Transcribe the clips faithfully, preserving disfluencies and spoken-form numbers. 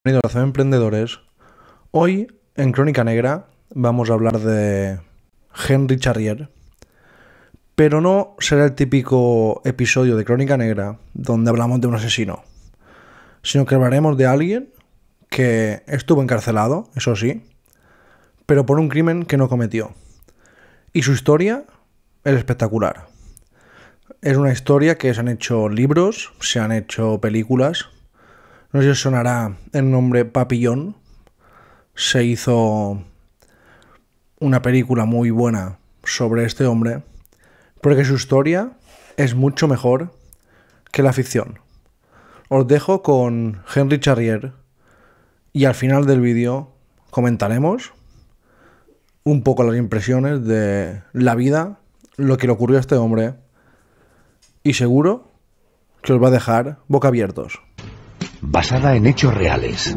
Bienvenidos a Emprendedores. Hoy, en Crónica Negra, vamos a hablar de Henry Charrier, pero no será el típico episodio de Crónica Negra donde hablamos de un asesino, sino que hablaremos de alguien que estuvo encarcelado, eso sí, pero por un crimen que no cometió. Y su historia es espectacular. Es una historia que se han hecho libros, se han hecho películas. No sé si os sonará el nombre Papillón. Se hizo una película muy buena sobre este hombre, porque su historia es mucho mejor que la ficción. Os dejo con Henry Charrier y al final del vídeo comentaremos un poco las impresiones de la vida, lo que le ocurrió a este hombre, y seguro que os va a dejar boquiabiertos. Basada en hechos reales.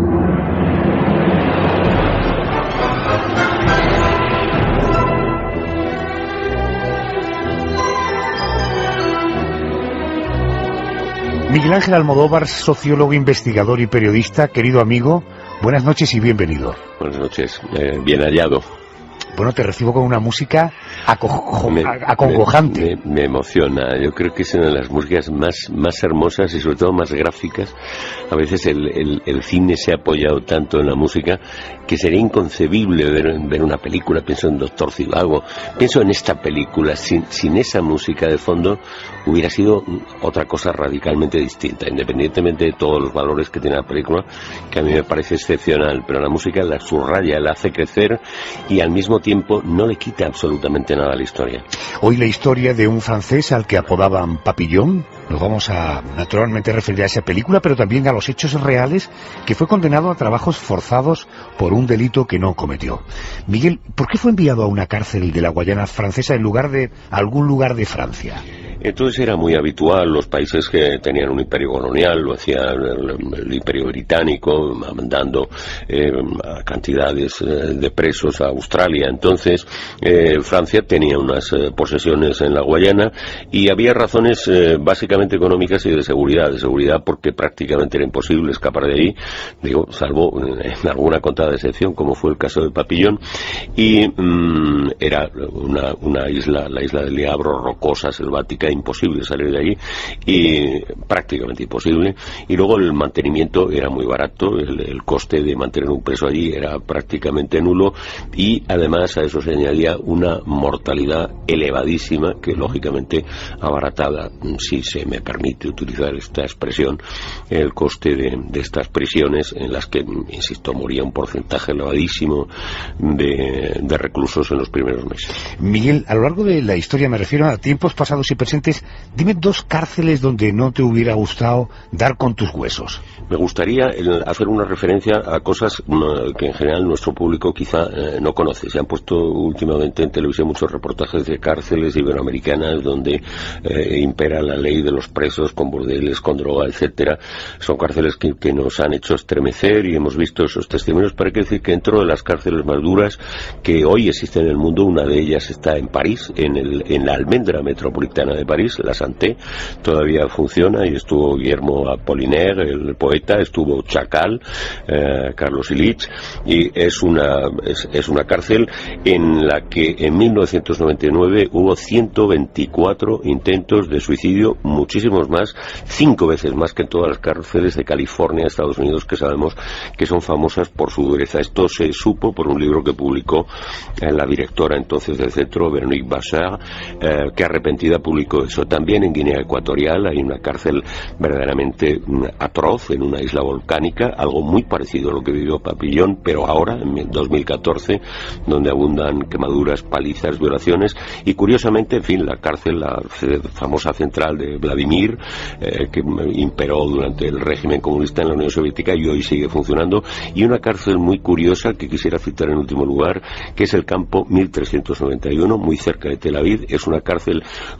Miguel Ángel Almodóvar, sociólogo, investigador y periodista, querido amigo, buenas noches y bienvenido. Buenas noches, eh, bien hallado. Bueno, te recibo con una música acojo me, acongojante. Me, me, me emociona. Yo creo que es una de las músicas más, más hermosas y sobre todo más gráficas. A veces el, el, el cine se ha apoyado tanto en la música que sería inconcebible ver, ver una película. Pienso en Doctor Zivago, pienso en esta película. Sin, sin esa música de fondo hubiera sido otra cosa radicalmente distinta, independientemente de todos los valores que tiene la película, que a mí me parece excepcional. Pero la música la subraya, la hace crecer y al mismo tiempo no le quita absolutamente nada a la historia. Hoy la historia de un francés al que apodaban Papillón. Nos vamos a naturalmente referir a esa película, pero también a los hechos reales, que fue condenado a trabajos forzados por un delito que no cometió. Miguel, ¿por qué fue enviado a una cárcel de la Guayana francesa en lugar de algún lugar de Francia? Entonces era muy habitual, los países que tenían un imperio colonial lo hacía el, el imperio británico, mandando eh, cantidades eh, de presos a Australia. Entonces eh, Francia tenía unas eh, posesiones en la Guayana y había razones eh, básicamente económicas y de seguridad. De seguridad porque prácticamente era imposible escapar de ahí, digo, salvo en alguna contada excepción, como fue el caso de Papillón. Y mmm, era una, una isla, la isla del Diablo, rocosa, selvática, imposible salir de allí, y prácticamente imposible. Y luego el mantenimiento era muy barato, el, el coste de mantener un preso allí era prácticamente nulo, y además a eso se añadía una mortalidad elevadísima que lógicamente abarataba, si se me permite utilizar esta expresión, el coste de, de estas prisiones en las que, insisto, moría un porcentaje elevadísimo de, de reclusos en los primeros meses. Miguel, a lo largo de la historia, me refiero a tiempos pasados y presentes, dime dos cárceles donde no te hubiera gustado dar con tus huesos. Me gustaría hacer una referencia a cosas que en general nuestro público quizá eh, no conoce. Se han puesto últimamente en televisión muchos reportajes de cárceles iberoamericanas donde eh, impera la ley de los presos con burdeles, con droga, etcétera. Son cárceles que, que nos han hecho estremecer y hemos visto esos testimonios. Pero hay que decir que dentro de las cárceles más duras que hoy existen en el mundo, una de ellas está en París, en, el, en la almendra metropolitana de París, la Santé, todavía funciona, y estuvo Guillermo Apollinaire, el poeta, estuvo Chacal, eh, Carlos Illich, y es una, es, es una cárcel en la que en mil novecientos noventa y nueve hubo ciento veinticuatro intentos de suicidio, muchísimos más, cinco veces más que en todas las cárceles de California, Estados Unidos, que sabemos que son famosas por su dureza. Esto se supo por un libro que publicó eh, la directora entonces del centro, Véronique Bachar, eh, que arrepentida publicó eso. También en Guinea Ecuatorial hay una cárcel verdaderamente atroz en una isla volcánica, algo muy parecido a lo que vivió Papillón, pero ahora, en dos mil catorce, donde abundan quemaduras, palizas, violaciones, y curiosamente, en fin, la cárcel, la famosa central de Vladimir, eh, que imperó durante el régimen comunista en la Unión Soviética y hoy sigue funcionando, y una cárcel muy curiosa que quisiera citar en último lugar, que es el campo mil trescientos noventa y uno, muy cerca de Tel Aviv. Es una cárcel como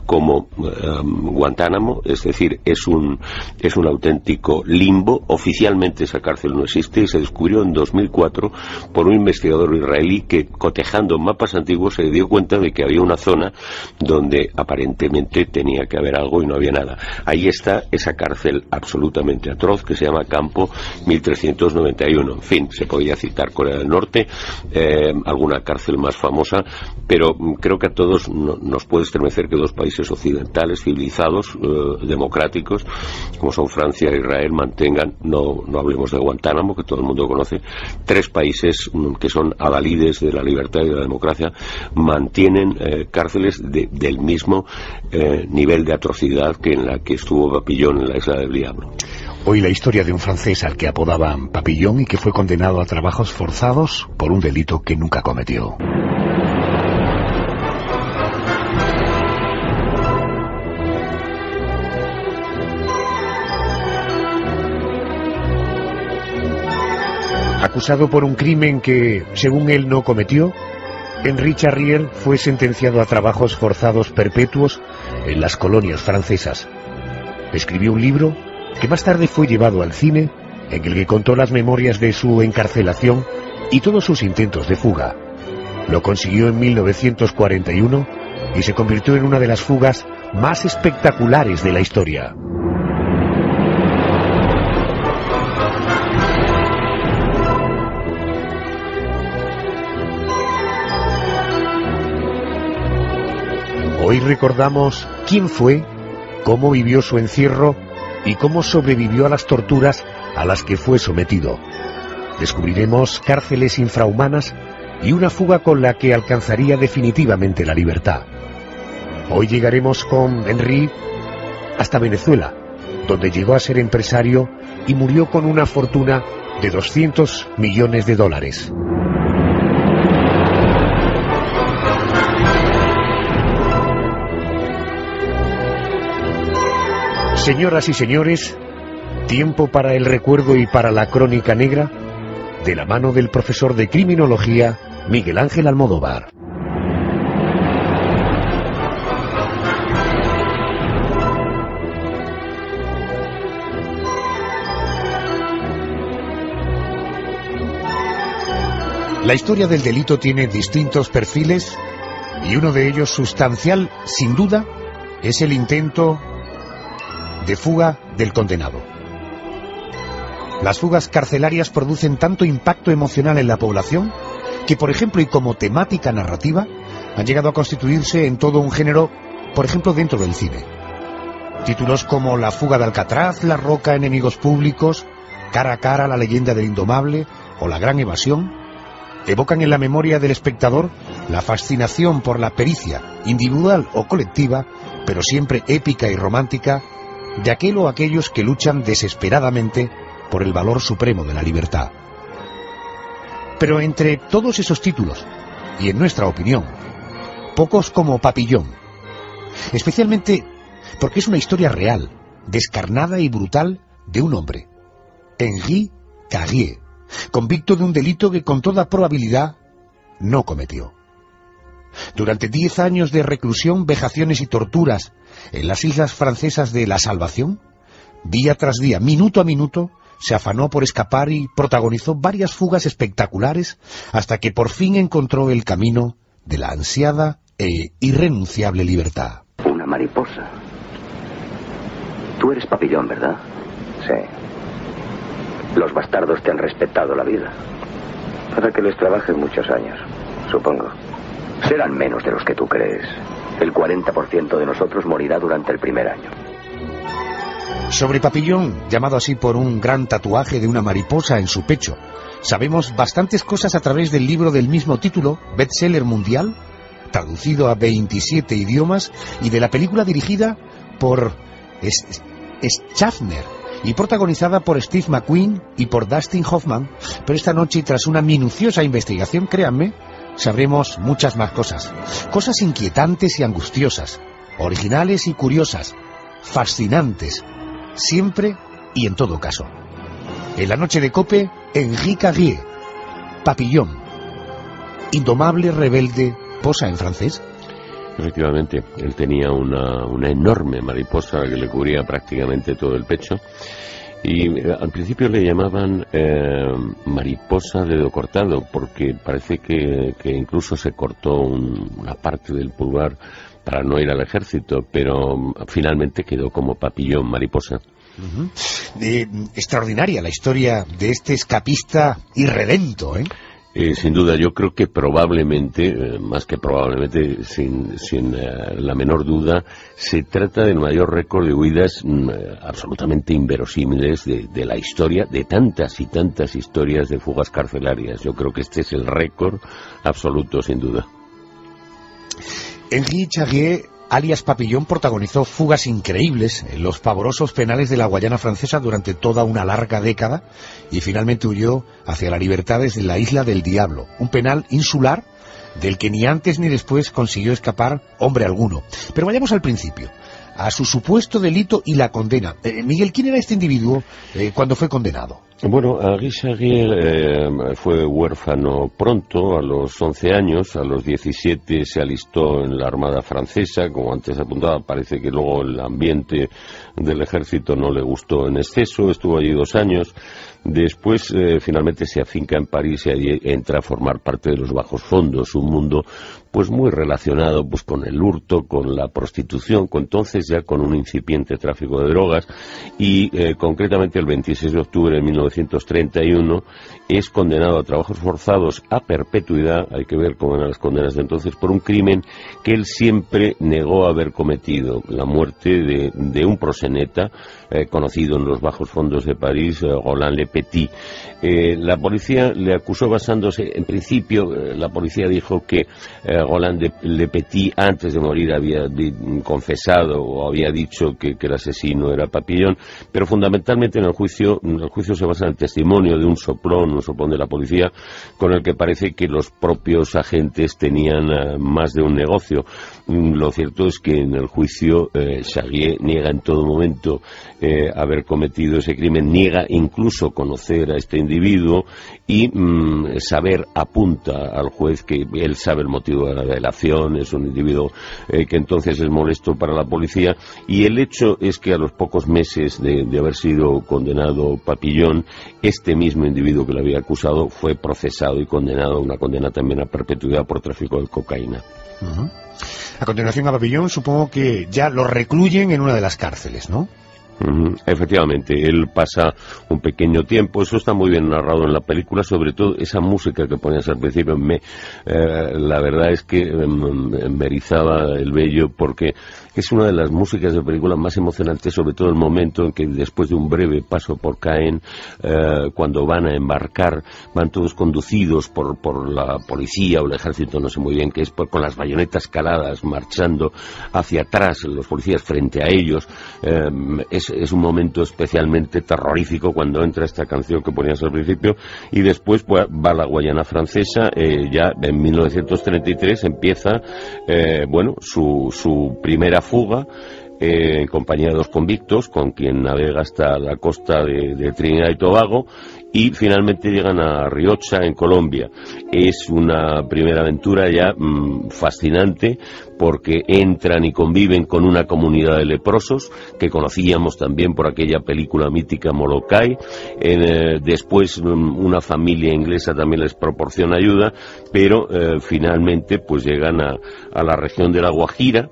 no eh, Guantánamo, es decir, es un es un auténtico limbo. Oficialmente esa cárcel no existe y se descubrió en dos mil cuatro por un investigador israelí que, cotejando mapas antiguos, se dio cuenta de que había una zona donde aparentemente tenía que haber algo y no había nada. Ahí está esa cárcel absolutamente atroz que se llama Campo mil trescientos noventa y uno. En fin, se podía citar Corea del Norte, eh, alguna cárcel más famosa, pero creo que a todos no, nos puede estremecer que dos países occidentales, civilizados, eh, democráticos, como son Francia e Israel, mantengan, no, no hablemos de Guantánamo, que todo el mundo conoce, tres países mm, que son adalides de la libertad y de la democracia, mantienen eh, cárceles de, del mismo eh, nivel de atrocidad que en la que estuvo Papillon en la Isla del Diablo. Hoy la historia de un francés al que apodaban Papillon y que fue condenado a trabajos forzados por un delito que nunca cometió. Acusado por un crimen que, según él, no cometió, Henri Charrier fue sentenciado a trabajos forzados perpetuos en las colonias francesas. Escribió un libro que más tarde fue llevado al cine, en el que contó las memorias de su encarcelación y todos sus intentos de fuga. Lo consiguió en mil novecientos cuarenta y uno y se convirtió en una de las fugas más espectaculares de la historia. Hoy recordamos quién fue, cómo vivió su encierro y cómo sobrevivió a las torturas a las que fue sometido. Descubriremos cárceles infrahumanas y una fuga con la que alcanzaría definitivamente la libertad. Hoy llegaremos con Henri hasta Venezuela, donde llegó a ser empresario y murió con una fortuna de doscientos millones de dólares. Señoras y señores, tiempo para el recuerdo y para la crónica negra, de la mano del profesor de criminología Miguel Ángel Almodóvar. La historia del delito tiene distintos perfiles y uno de ellos sustancial, sin duda, es el intento de fuga del condenado. Las fugas carcelarias producen tanto impacto emocional en la población que, por ejemplo, y como temática narrativa, han llegado a constituirse en todo un género, por ejemplo, dentro del cine. Títulos como La fuga de Alcatraz, La roca, Enemigos públicos, Cara a cara, La leyenda del indomable o La gran evasión evocan en la memoria del espectador la fascinación por la pericia, individual o colectiva, pero siempre épica y romántica, de aquel o aquellos que luchan desesperadamente por el valor supremo de la libertad. Pero entre todos esos títulos, y en nuestra opinión, pocos como Papillon, especialmente porque es una historia real, descarnada y brutal de un hombre, Henri Charrier, convicto de un delito que con toda probabilidad no cometió. Durante diez años de reclusión, vejaciones y torturas en las islas francesas de La Salvación, día tras día, minuto a minuto, se afanó por escapar y protagonizó varias fugas espectaculares hasta que por fin encontró el camino de la ansiada e irrenunciable libertad. Una mariposa. Tú eres Papillon, ¿verdad? Sí. Los bastardos te han respetado la vida. Para que les trabajen muchos años, supongo. Serán menos de los que tú crees. El cuarenta por ciento de nosotros morirá durante el primer año. Sobre Papillon, llamado así por un gran tatuaje de una mariposa en su pecho, sabemos bastantes cosas a través del libro del mismo título, bestseller mundial, traducido a veintisiete idiomas, y de la película dirigida por Schaffner y protagonizada por Steve McQueen y por Dustin Hoffman. Pero esta noche, tras una minuciosa investigación, créanme, sabremos muchas más cosas. Cosas inquietantes y angustiosas, originales y curiosas, fascinantes, siempre y en todo caso. En la noche de COPE, Henri Charrier, Papillon, indomable, rebelde, posa en francés. Efectivamente, él tenía una, una enorme mariposa que le cubría prácticamente todo el pecho. Y eh, al principio le llamaban eh, mariposa de dedo cortado, porque parece que, que incluso se cortó un, una parte del pulgar para no ir al ejército, pero um, finalmente quedó como papillón mariposa. Uh-huh. eh, extraordinaria la historia de este escapista irredento, ¿eh? Eh, sin duda, yo creo que probablemente, eh, más que probablemente, sin, sin eh, la menor duda, se trata del mayor récord de huidas mm, absolutamente inverosímiles de, de la historia, de tantas y tantas historias de fugas carcelarias. Yo creo que este es el récord absoluto, sin duda. Henri Charrier, alias Papillón, protagonizó fugas increíbles en los pavorosos penales de la Guayana Francesa durante toda una larga década y finalmente huyó hacia la libertad desde la Isla del Diablo, un penal insular del que ni antes ni después consiguió escapar hombre alguno. Pero vayamos al principio, a su supuesto delito y la condena. Eh, Miguel, ¿quién era este individuo eh, cuando fue condenado? Bueno, Henri Charrier eh, fue huérfano pronto, a los once años, a los diecisiete se alistó en la Armada Francesa, como antes apuntaba, parece que luego el ambiente del ejército no le gustó en exceso, estuvo allí dos años, después eh, finalmente se afinca en París y allí entra a formar parte de los bajos fondos, un mundo pues muy relacionado pues con el hurto, con la prostitución, con, entonces ya con un incipiente tráfico de drogas y eh, concretamente el veintiséis de octubre de mil novecientos treinta y uno es condenado a trabajos forzados a perpetuidad, hay que ver cómo eran las condenas de entonces, por un crimen que él siempre negó haber cometido, la muerte de, de un proxeneta eh, conocido en los bajos fondos de París, eh, Roland Le Petit. Eh, la policía le acusó basándose, en principio, eh, la policía dijo que eh, Roland de, Le Petit antes de morir había di, confesado o había dicho que, que el asesino era Papillón, pero fundamentalmente en el juicio, en el juicio se basa en el testimonio de un soplón, un soplón de la policía, con el que parece que los propios agentes tenían uh, más de un negocio. Mm, lo cierto es que en el juicio eh, Charrier niega en todo momento eh, haber cometido ese crimen, niega incluso conocer a este individuo y mm, saber apunta al juez que él sabe el motivo de la delación, es un individuo eh, que entonces es molesto para la policía y el hecho es que a los pocos meses de, de haber sido condenado Papillón, este mismo individuo que lo había acusado fue procesado y condenado a una condena también a perpetuidad por tráfico de cocaína. Uh-huh. A continuación a Papillón supongo que ya lo recluyen en una de las cárceles, ¿no? Uh-huh. Efectivamente, él pasa un pequeño tiempo, eso está muy bien narrado en la película, sobre todo esa música que ponías al principio, me, eh, la verdad es que eh, me erizaba el vello porque es una de las músicas de película más emocionantes, sobre todo el momento en que después de un breve paso por Caen, eh, cuando van a embarcar, van todos conducidos por, por la policía o el ejército, no sé muy bien qué es, por, con las bayonetas caladas, marchando hacia atrás, los policías frente a ellos, eh, es Es, es un momento especialmente terrorífico cuando entra esta canción que ponías al principio y después pues, va a la Guayana Francesa, eh, ya en mil novecientos treinta y tres empieza eh, bueno su, su primera fuga eh, en compañía de dos convictos con quien navega hasta la costa de, de Trinidad y Tobago y finalmente llegan a Riocha, en Colombia. Es una primera aventura ya mmm, fascinante porque entran y conviven con una comunidad de leprosos que conocíamos también por aquella película mítica Molokai. Eh, después mmm, una familia inglesa también les proporciona ayuda, pero eh, finalmente pues llegan a, a la región de La Guajira.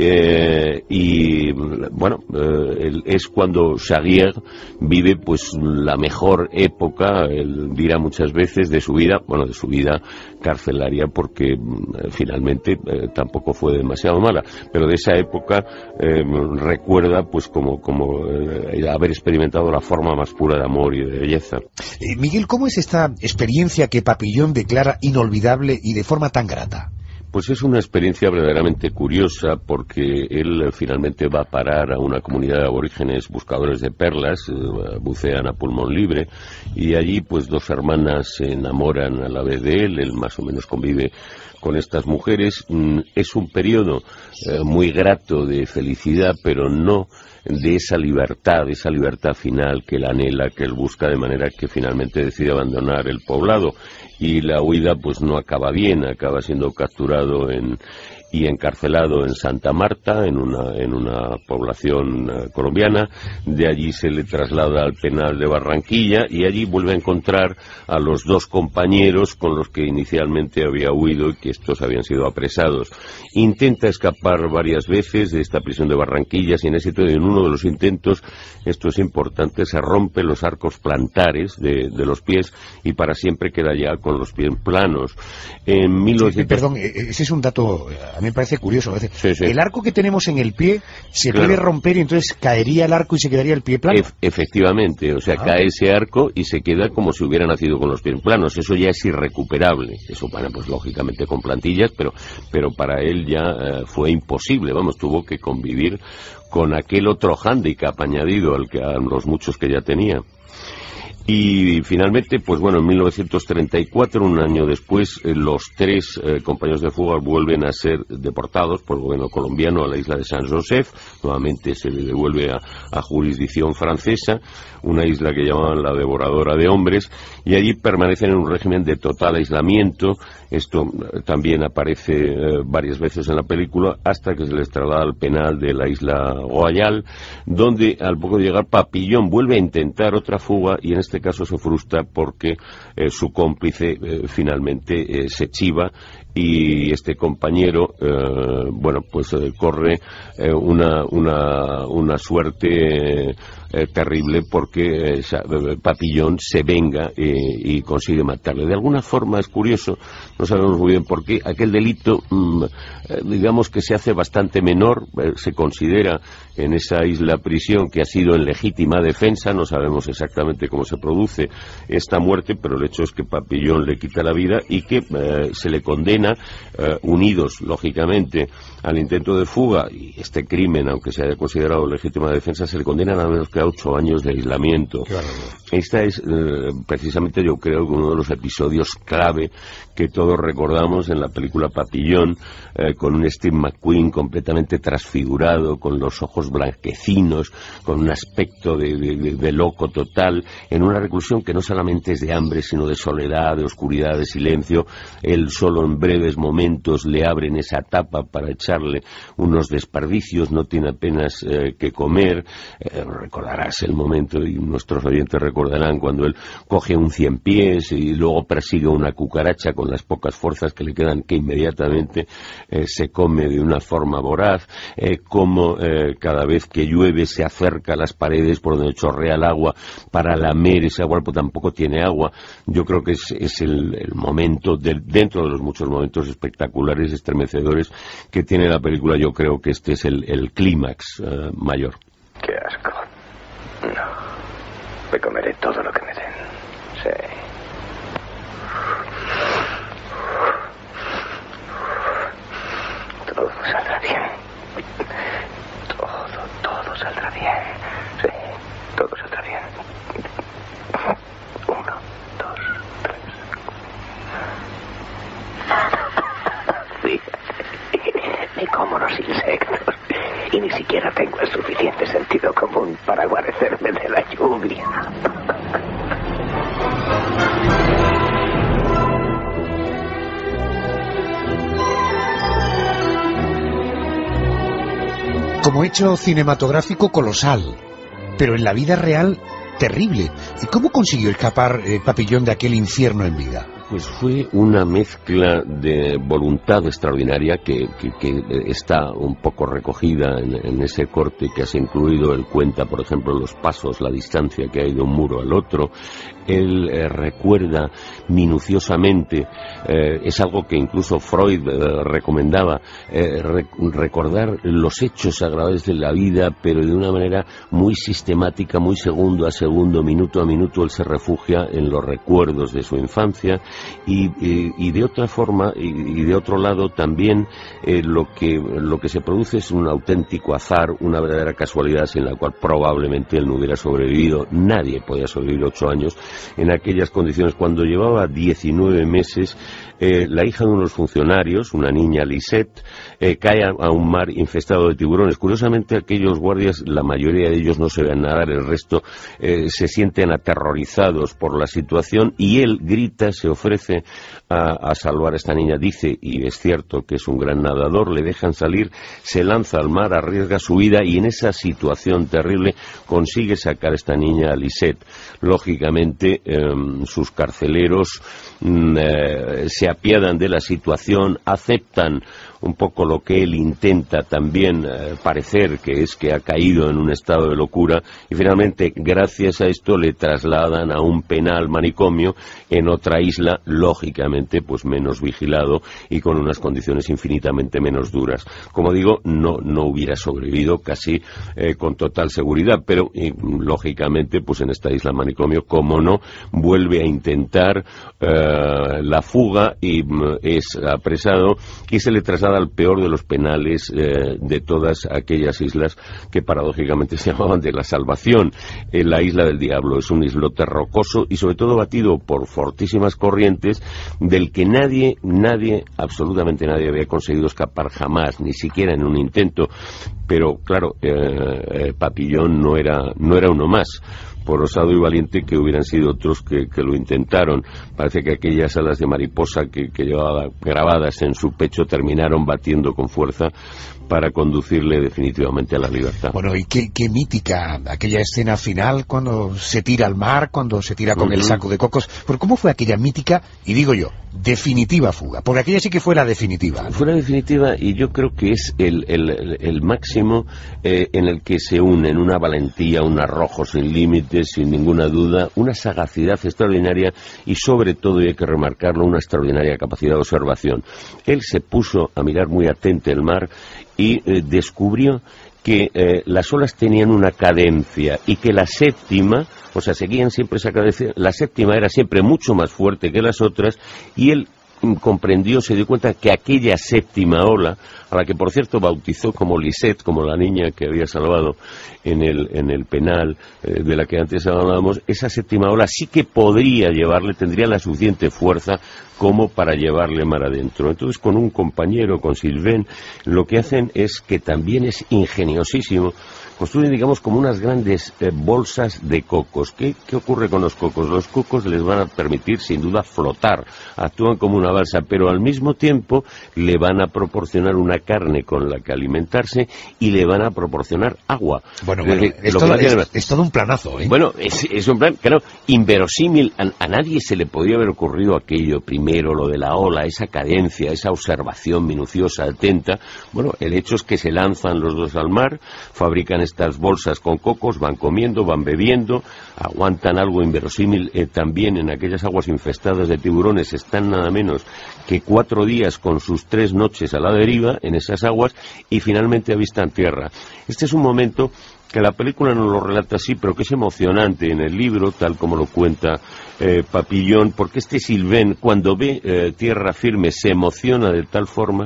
Eh, y bueno, eh, es cuando Charrier vive pues la mejor época, él dirá muchas veces, de su vida, bueno, de su vida carcelaria, porque eh, finalmente eh, tampoco fue demasiado mala, pero de esa época eh, recuerda pues como, como eh, haber experimentado la forma más pura de amor y de belleza. Eh, Miguel, ¿cómo es esta experiencia que Papillón declara inolvidable y de forma tan grata? Pues es una experiencia verdaderamente curiosa porque él finalmente va a parar a una comunidad de aborígenes buscadores de perlas, eh, bucean a pulmón libre y allí pues dos hermanas se enamoran a la vez de él, él más o menos convive con estas mujeres. Mm, es un periodo eh, muy grato de felicidad, pero no de esa libertad, de esa libertad final que él anhela, que él busca, de manera que finalmente decide abandonar el poblado y la huida pues no acaba bien, acaba siendo capturado en, y encarcelado en Santa Marta, en una, en una población uh, colombiana. De allí se le traslada al penal de Barranquilla y allí vuelve a encontrar a los dos compañeros con los que inicialmente había huido y que estos habían sido apresados. Intenta escapar varias veces de esta prisión de Barranquilla sin éxito, y en uno de los intentos, esto es importante, se rompe los arcos plantares de, de los pies y para siempre queda ya con los pies planos. En mil novecientos... sí, perdón, ese es un dato, a mí me parece curioso. Sí, sí. El arco que tenemos en el pie se claro. puede romper y entonces caería el arco y se quedaría el pie plano. E- efectivamente, o sea, ah. cae ese arco y se queda como si hubiera nacido con los pies planos. Eso ya es irrecuperable. Eso, bueno, pues lógicamente con plantillas, pero, pero para él ya eh, fue imposible. Vamos, tuvo que convivir con aquel otro hándicap añadido al que, a los muchos que ya tenía. Y finalmente, pues bueno, en mil novecientos treinta y cuatro, un año después, eh, los tres eh, compañeros de fuga vuelven a ser deportados por el gobierno colombiano a la isla de San Josef. Nuevamente se le devuelve a, a jurisdicción francesa, una isla que llamaban la devoradora de hombres, y allí permanecen en un régimen de total aislamiento. Esto eh, también aparece eh, varias veces en la película, hasta que se les traslada al penal de la isla Royal, donde al poco de llegar Papillon vuelve a intentar otra fuga, y en este caso se frustra porque eh, su cómplice eh, finalmente eh, se chiva, y este compañero eh, bueno pues eh, corre eh, una, una, una suerte eh, eh, terrible, porque eh, Papillon se venga eh, y consigue matarle. De alguna forma es curioso, no sabemos muy bien por qué, aquel delito mmm, eh, digamos que se hace bastante menor, eh, se considera en esa isla prisión que ha sido en legítima defensa, no sabemos exactamente cómo se produce esta muerte, pero el hecho es que Papillon le quita la vida y que eh, se le condena, eh, unidos lógicamente al intento de fuga y este crimen, aunque se haya considerado legítima defensa, se le condena nada menos que a ocho años de aislamiento. Claro. Esta es eh, precisamente, yo creo, uno de los episodios clave que todos recordamos en la película Papillon, eh, con un Steve McQueen completamente transfigurado, con los ojos blanquecinos, con un aspecto de, de, de loco total, en una reclusión que no solamente es de hambre, sino de soledad, de oscuridad, de silencio. Él solo en breves momentos le abren esa tapa para echarle unos desperdicios, no tiene apenas eh, que comer. Eh, recordarás el momento, y nuestros oyentes recordarán, cuando él coge un cien pies y luego persigue una cucaracha con las pocas fuerzas que le quedan, que inmediatamente eh, se come de una forma voraz, eh, como eh, cada vez que llueve se acerca a las paredes por donde chorrea el agua para lamer ese agua, pero tampoco tiene agua. Yo creo que es, es el, el momento, de, dentro de los muchos momentos espectaculares, estremecedores que tiene la película, yo creo que este es el, el clímax uh, mayor. Qué asco. No. Me comeré todo lo que me den. Sí. Todo saldrá bien. Todo, todo saldrá bien. Sí, todo saldrá bien. Uno, dos, tres. Sí. Ni como los insectos. Y ni siquiera tengo el suficiente sentido común para guarecerme de la lluvia. Como hecho cinematográfico colosal, pero en la vida real terrible. ¿Y cómo consiguió escapar eh, Papillon de aquel infierno en vida? Pues fue una mezcla de voluntad extraordinaria que, que, que está un poco recogida en, en ese corte que has incluido. Él cuenta, por ejemplo, los pasos, la distancia que hay de un muro al otro. Él eh, recuerda minuciosamente, eh, es algo que incluso Freud eh, recomendaba, eh, re recordar los hechos agradables de la vida, pero de una manera muy sistemática, muy segundo a segundo, minuto a minuto. Él se refugia en los recuerdos de su infancia. Y, y, y de otra forma, y, y de otro lado también, eh, lo que lo que se produce es un auténtico azar, una verdadera casualidad sin la cual probablemente él no hubiera sobrevivido. Nadie podía sobrevivir ocho años en aquellas condiciones. Cuando llevaba diecinueve meses, eh, la hija de unos funcionarios, una niña Lisette, eh, cae a, a un mar infestado de tiburones. Curiosamente, aquellos guardias, la mayoría de ellos no se ven nadar, el resto eh, se sienten aterrorizados por la situación, y él grita, se ofrece a, a salvar a esta niña. Dice, y es cierto que es un gran nadador, le dejan salir, se lanza al mar, arriesga su vida, y en esa situación terrible consigue sacar a esta niña a Lisette. Lógicamente, eh, sus carceleros mm, eh, se apiadan de la situación, aceptan un poco lo que él intenta también eh, parecer, que es que ha caído en un estado de locura, y finalmente, gracias a esto, le trasladan a un penal manicomio en otra isla, lógicamente pues menos vigilado y con unas condiciones infinitamente menos duras. Como digo, no, no hubiera sobrevivido casi eh, con total seguridad, pero y, lógicamente pues en esta isla manicomio, como no, vuelve a intentar eh, la fuga y mm, es apresado y se le traslada al peor de los penales eh, de todas aquellas islas que paradójicamente se llamaban de la salvación. Eh, la isla del diablo es un islote rocoso y sobre todo batido por fortísimas corrientes, del que nadie, nadie, absolutamente nadie había conseguido escapar jamás, ni siquiera en un intento. Pero claro, eh, eh, Papillon no era, no era uno más, por osado y valiente que hubieran sido otros que, que lo intentaron. Parece que aquellas alas de mariposa que, que llevaba grabadas en su pecho terminaron batiendo con fuerza para conducirle definitivamente a la libertad. Bueno, y qué, qué mítica aquella escena final cuando se tira al mar, cuando se tira con uh-huh. el saco de cocos. Pero ¿cómo fue aquella mítica, y digo yo, definitiva fuga? Porque aquella sí que fue la definitiva, ¿no? Fue la definitiva, y yo creo que es el, el, el máximo eh, en el que se unen una valentía, un arrojo sin límites, sin ninguna duda, una sagacidad extraordinaria y sobre todo, y hay que remarcarlo, una extraordinaria capacidad de observación. Él se puso a mirar muy atento el mar y eh, descubrió que eh, las olas tenían una cadencia y que la séptima, o sea, seguían siempre esa cadencia, la séptima era siempre mucho más fuerte que las otras, y él comprendió, se dio cuenta que aquella séptima ola, a la que por cierto bautizó como Lisette, como la niña que había salvado en el, en el penal eh, de la que antes hablábamos, esa séptima ola sí que podría llevarle, tendría la suficiente fuerza como para llevarle mar adentro. Entonces, con un compañero, con Sylvain, lo que hacen es que también es ingeniosísimo, construyen, digamos, como unas grandes eh, bolsas de cocos. ¿Qué, ¿Qué ocurre con los cocos? Los cocos les van a permitir, sin duda, flotar, actúan como una balsa, pero al mismo tiempo le van a proporcionar una carne con la que alimentarse y le van a proporcionar agua. Bueno, bueno es, es, todo, es, es todo un planazo, ¿eh? Bueno, es, es un plan, claro, inverosímil. A, a nadie se le podía haber ocurrido aquello primero, lo de la ola, esa cadencia, esa observación minuciosa, atenta. Bueno, el hecho es que se lanzan los dos al mar, fabrican estas bolsas con cocos, van comiendo, van bebiendo, aguantan algo inverosímil eh, también en aquellas aguas infestadas de tiburones. Están nada menos que cuatro días con sus tres noches a la deriva en esas aguas y finalmente avistan tierra. Este es un momento que la película no lo relata así, pero que es emocionante en el libro, tal como lo cuenta eh, Papillon, porque este Sylvain, cuando ve eh, tierra firme, se emociona de tal forma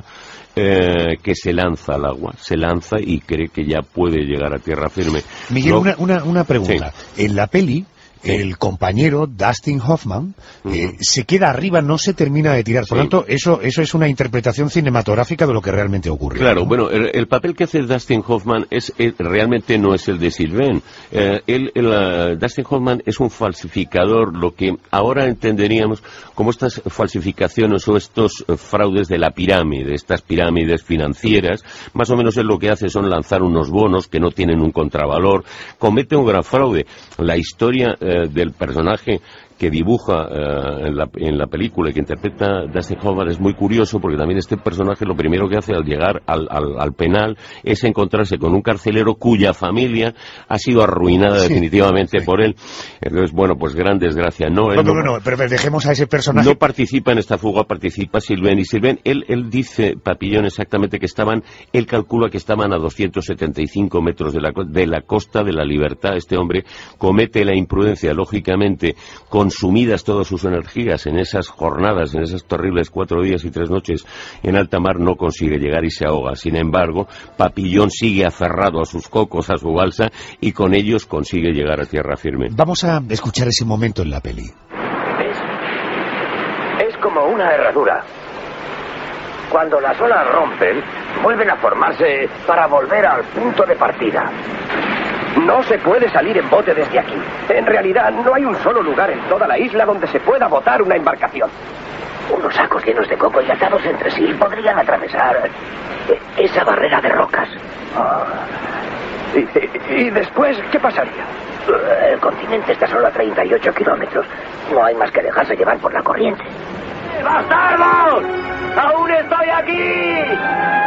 Eh, que se lanza al agua, se lanza y cree que ya puede llegar a tierra firme. Miguel, no... una, una, una pregunta. Sí. En la peli, sí. el compañero Dustin Hoffman uh-huh. eh, se queda arriba, no se termina de tirar. Por lo sí. tanto, eso, eso es una interpretación cinematográfica de lo que realmente ocurre. Claro, ¿no? bueno, el, el papel que hace Dustin Hoffman es, es realmente no es el de Sylvain. Eh, el, el, uh, Dustin Hoffman es un falsificador, lo que ahora entenderíamos como estas falsificaciones o estos uh, fraudes de la pirámide, estas pirámides financieras. Más o menos él lo que hace son lanzar unos bonos que no tienen un contravalor, comete un gran fraude. La historia eh, del personaje que dibuja uh, en, la, en la película y que interpreta Dustin Hoffman es muy curioso, porque también este personaje lo primero que hace al llegar al, al, al penal es encontrarse con un carcelero cuya familia ha sido arruinada sí, definitivamente sí. por él. Entonces, bueno, pues gran desgracia. No, él bueno, no, bueno, pero dejemos a ese personaje. No participa en esta fuga, participa Sylvain. Y Sylvain, él, él dice, Papillon, exactamente que estaban, él calcula que estaban a doscientos setenta y cinco metros de la, de la costa de la Libertad. Este hombre comete la imprudencia, lógicamente, con consumidas todas sus energías en esas jornadas, en esos terribles cuatro días y tres noches en alta mar, no consigue llegar y se ahoga. Sin embargo, Papillon sigue aferrado a sus cocos, a su balsa, y con ellos consigue llegar a tierra firme. Vamos a escuchar ese momento en la peli. Es, es como una herradura. Cuando las olas rompen, vuelven a formarse para volver al punto de partida. No se puede salir en bote desde aquí. En realidad, no hay un solo lugar en toda la isla donde se pueda botar una embarcación. Unos sacos llenos de coco y atados entre sí podrían atravesar esa barrera de rocas. Oh. ¿Y, y después qué pasaría? El continente está solo a treinta y ocho kilómetros. No hay más que dejarse llevar por la corriente. ¡Bastardos! ¡Aún estoy aquí!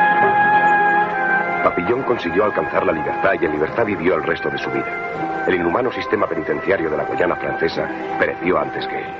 Papillon consiguió alcanzar la libertad y en libertad vivió el resto de su vida. El inhumano sistema penitenciario de la Guayana Francesa pereció antes que él.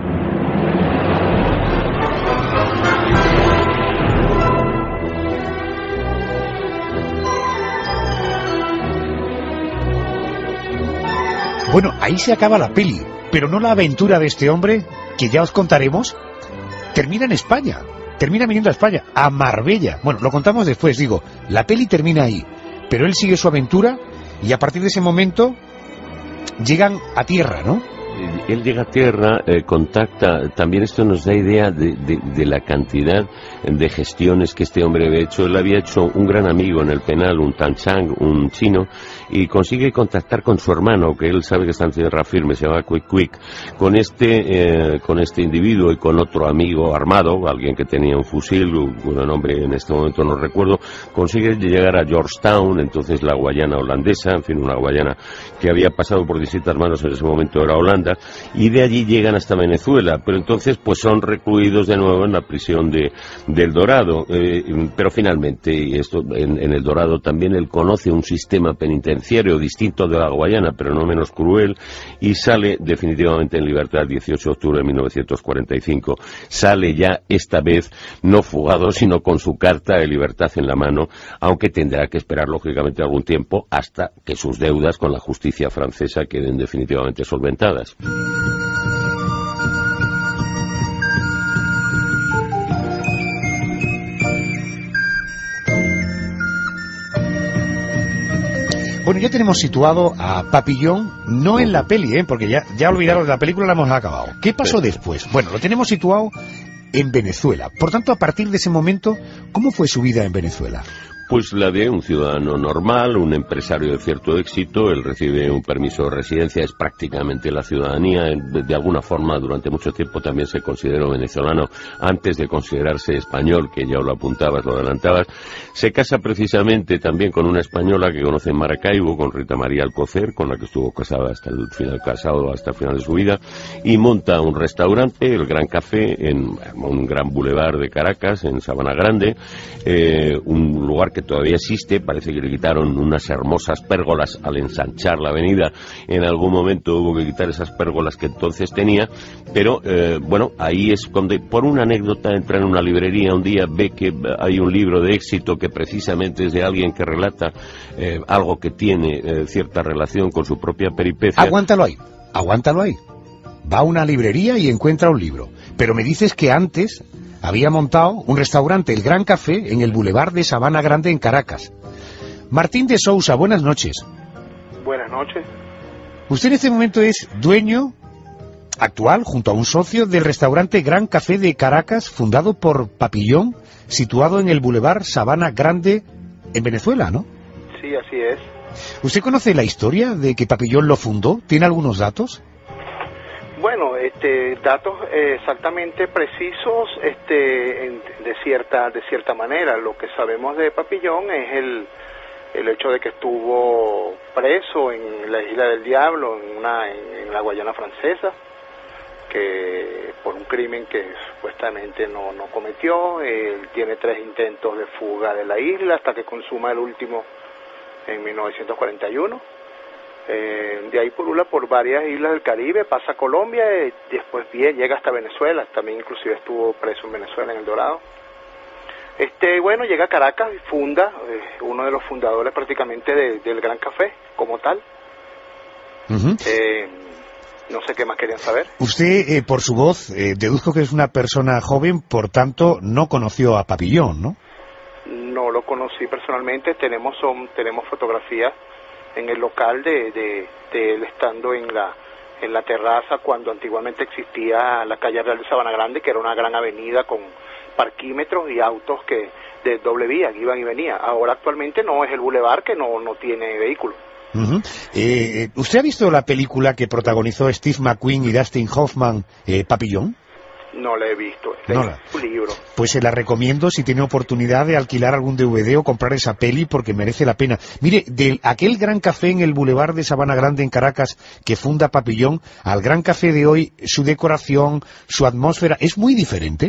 Bueno, ahí se acaba la peli, pero no la aventura de este hombre, que ya os contaremos. Termina en España, termina viniendo a España, a Marbella. Bueno, lo contamos después, digo, la peli termina ahí, pero él sigue su aventura y a partir de ese momento llegan a tierra, ¿no? Él llega a tierra, eh, contacta, también esto nos da idea de, de, de la cantidad de gestiones que este hombre había hecho. Él había hecho un gran amigo en el penal, un Tan Chang, un chino, y consigue contactar con su hermano, que él sabe que está en tierra firme, se llama Quick Quick, con este, eh, con este individuo y con otro amigo armado, alguien que tenía un fusil, cuyo nombre en este momento no recuerdo, consigue llegar a Georgetown, entonces la Guayana holandesa, en fin, una Guayana que había pasado por distintas manos, en ese momento era Holanda, y de allí llegan hasta Venezuela, pero entonces pues son recluidos de nuevo en la prisión de, de El Dorado, eh, pero finalmente, y esto en, en El Dorado también él conoce un sistema penitenciario distinto de la Guayana, pero no menos cruel, y sale definitivamente en libertad el dieciocho de octubre de mil novecientos cuarenta y cinco. Sale ya esta vez no fugado, sino con su carta de libertad en la mano, aunque tendrá que esperar lógicamente algún tiempo hasta que sus deudas con la justicia francesa queden definitivamente solventadas. Bueno, ya tenemos situado a Papillon, no en la peli, ¿eh? Porque ya, ya olvidaros de la película, la hemos acabado. ¿Qué pasó después? Bueno, lo tenemos situado en Venezuela. Por tanto, a partir de ese momento, ¿cómo fue su vida en Venezuela? Pues la de un ciudadano normal, un empresario de cierto éxito. Él recibe un permiso de residencia, es prácticamente la ciudadanía. De alguna forma, durante mucho tiempo también se consideró venezolano antes de considerarse español, que ya lo apuntabas, lo adelantabas. Se casa precisamente también con una española que conoce en Maracaibo, con Rita María Alcocer, con la que estuvo casada hasta el final, casado hasta el final de su vida, y monta un restaurante, el Gran Café, en un gran bulevar de Caracas, en Sabana Grande, eh, un lugar que todavía existe. Parece que le quitaron unas hermosas pérgolas al ensanchar la avenida. En algún momento hubo que quitar esas pérgolas que entonces tenía, pero eh, bueno, ahí es donde, por una anécdota, entra en una librería un día, ve que hay un libro de éxito que precisamente es de alguien que relata eh, algo que tiene eh, cierta relación con su propia peripecia. Aguántalo ahí, aguántalo ahí. Va a una librería y encuentra un libro, pero me dices que antes había montado un restaurante, el Gran Café, en el bulevar de Sabana Grande, en Caracas. Martín de Sousa, buenas noches. Buenas noches. Usted en este momento es dueño actual, junto a un socio, del restaurante Gran Café de Caracas, fundado por Papillon, situado en el bulevar Sabana Grande, en Venezuela, ¿no? Sí, así es. ¿Usted conoce la historia de que Papillon lo fundó? ¿Tiene algunos datos? Bueno, este, datos eh, exactamente precisos, este, en, de cierta, de cierta manera. Lo que sabemos de Papillon es el, el hecho de que estuvo preso en la Isla del Diablo, en una, en, en la Guayana Francesa, que por un crimen que supuestamente no, no cometió. Él tiene tres intentos de fuga de la isla hasta que consuma el último en mil novecientos cuarenta y uno. Eh, de ahí pulula por varias islas del Caribe, pasa a Colombia y después bien, llega hasta Venezuela. También inclusive estuvo preso en Venezuela, en El Dorado. Este, bueno, llega a Caracas y funda, eh, uno de los fundadores prácticamente de, del Gran Café, como tal. Uh-huh. eh, no sé qué más querían saber. Usted, eh, por su voz, eh, deduzco que es una persona joven, por tanto, no conoció a Papillon, ¿no? No lo conocí personalmente. Tenemos, son, tenemos fotografías en el local de, de, de él estando en la en la terraza cuando antiguamente existía la calle Real de Sabana Grande, que era una gran avenida con parquímetros y autos que de doble vía que iban y venían. Ahora actualmente no, es el bulevar que no, no tiene vehículos. Uh-huh. eh, ¿Usted ha visto la película que protagonizó Steve McQueen y Dustin Hoffman, eh, Papillón? No la he visto, es no la... un libro. Pues se la recomiendo si tiene oportunidad de alquilar algún D V D o comprar esa peli porque merece la pena. Mire, de aquel gran café en el Boulevard de Sabana Grande en Caracas que funda Papillón, al gran café de hoy, su decoración, su atmósfera, ¿es muy diferente?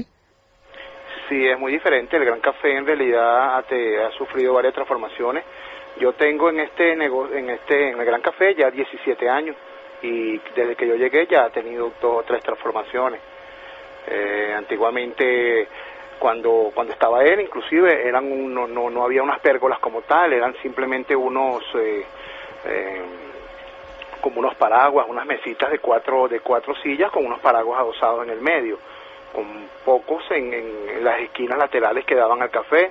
Sí, es muy diferente. El Gran Café en realidad ha, te, ha sufrido varias transformaciones. Yo tengo en este negocio, en este, en el Gran Café ya diecisiete años y desde que yo llegué ya ha tenido dos o tres transformaciones. Eh, antiguamente, cuando cuando estaba él, inclusive eran un, no, no no había unas pérgolas como tal, eran simplemente unos eh, eh, como unos paraguas, unas mesitas de cuatro de cuatro sillas con unos paraguas adosados en el medio, con pocos en, en, en las esquinas laterales que daban al café.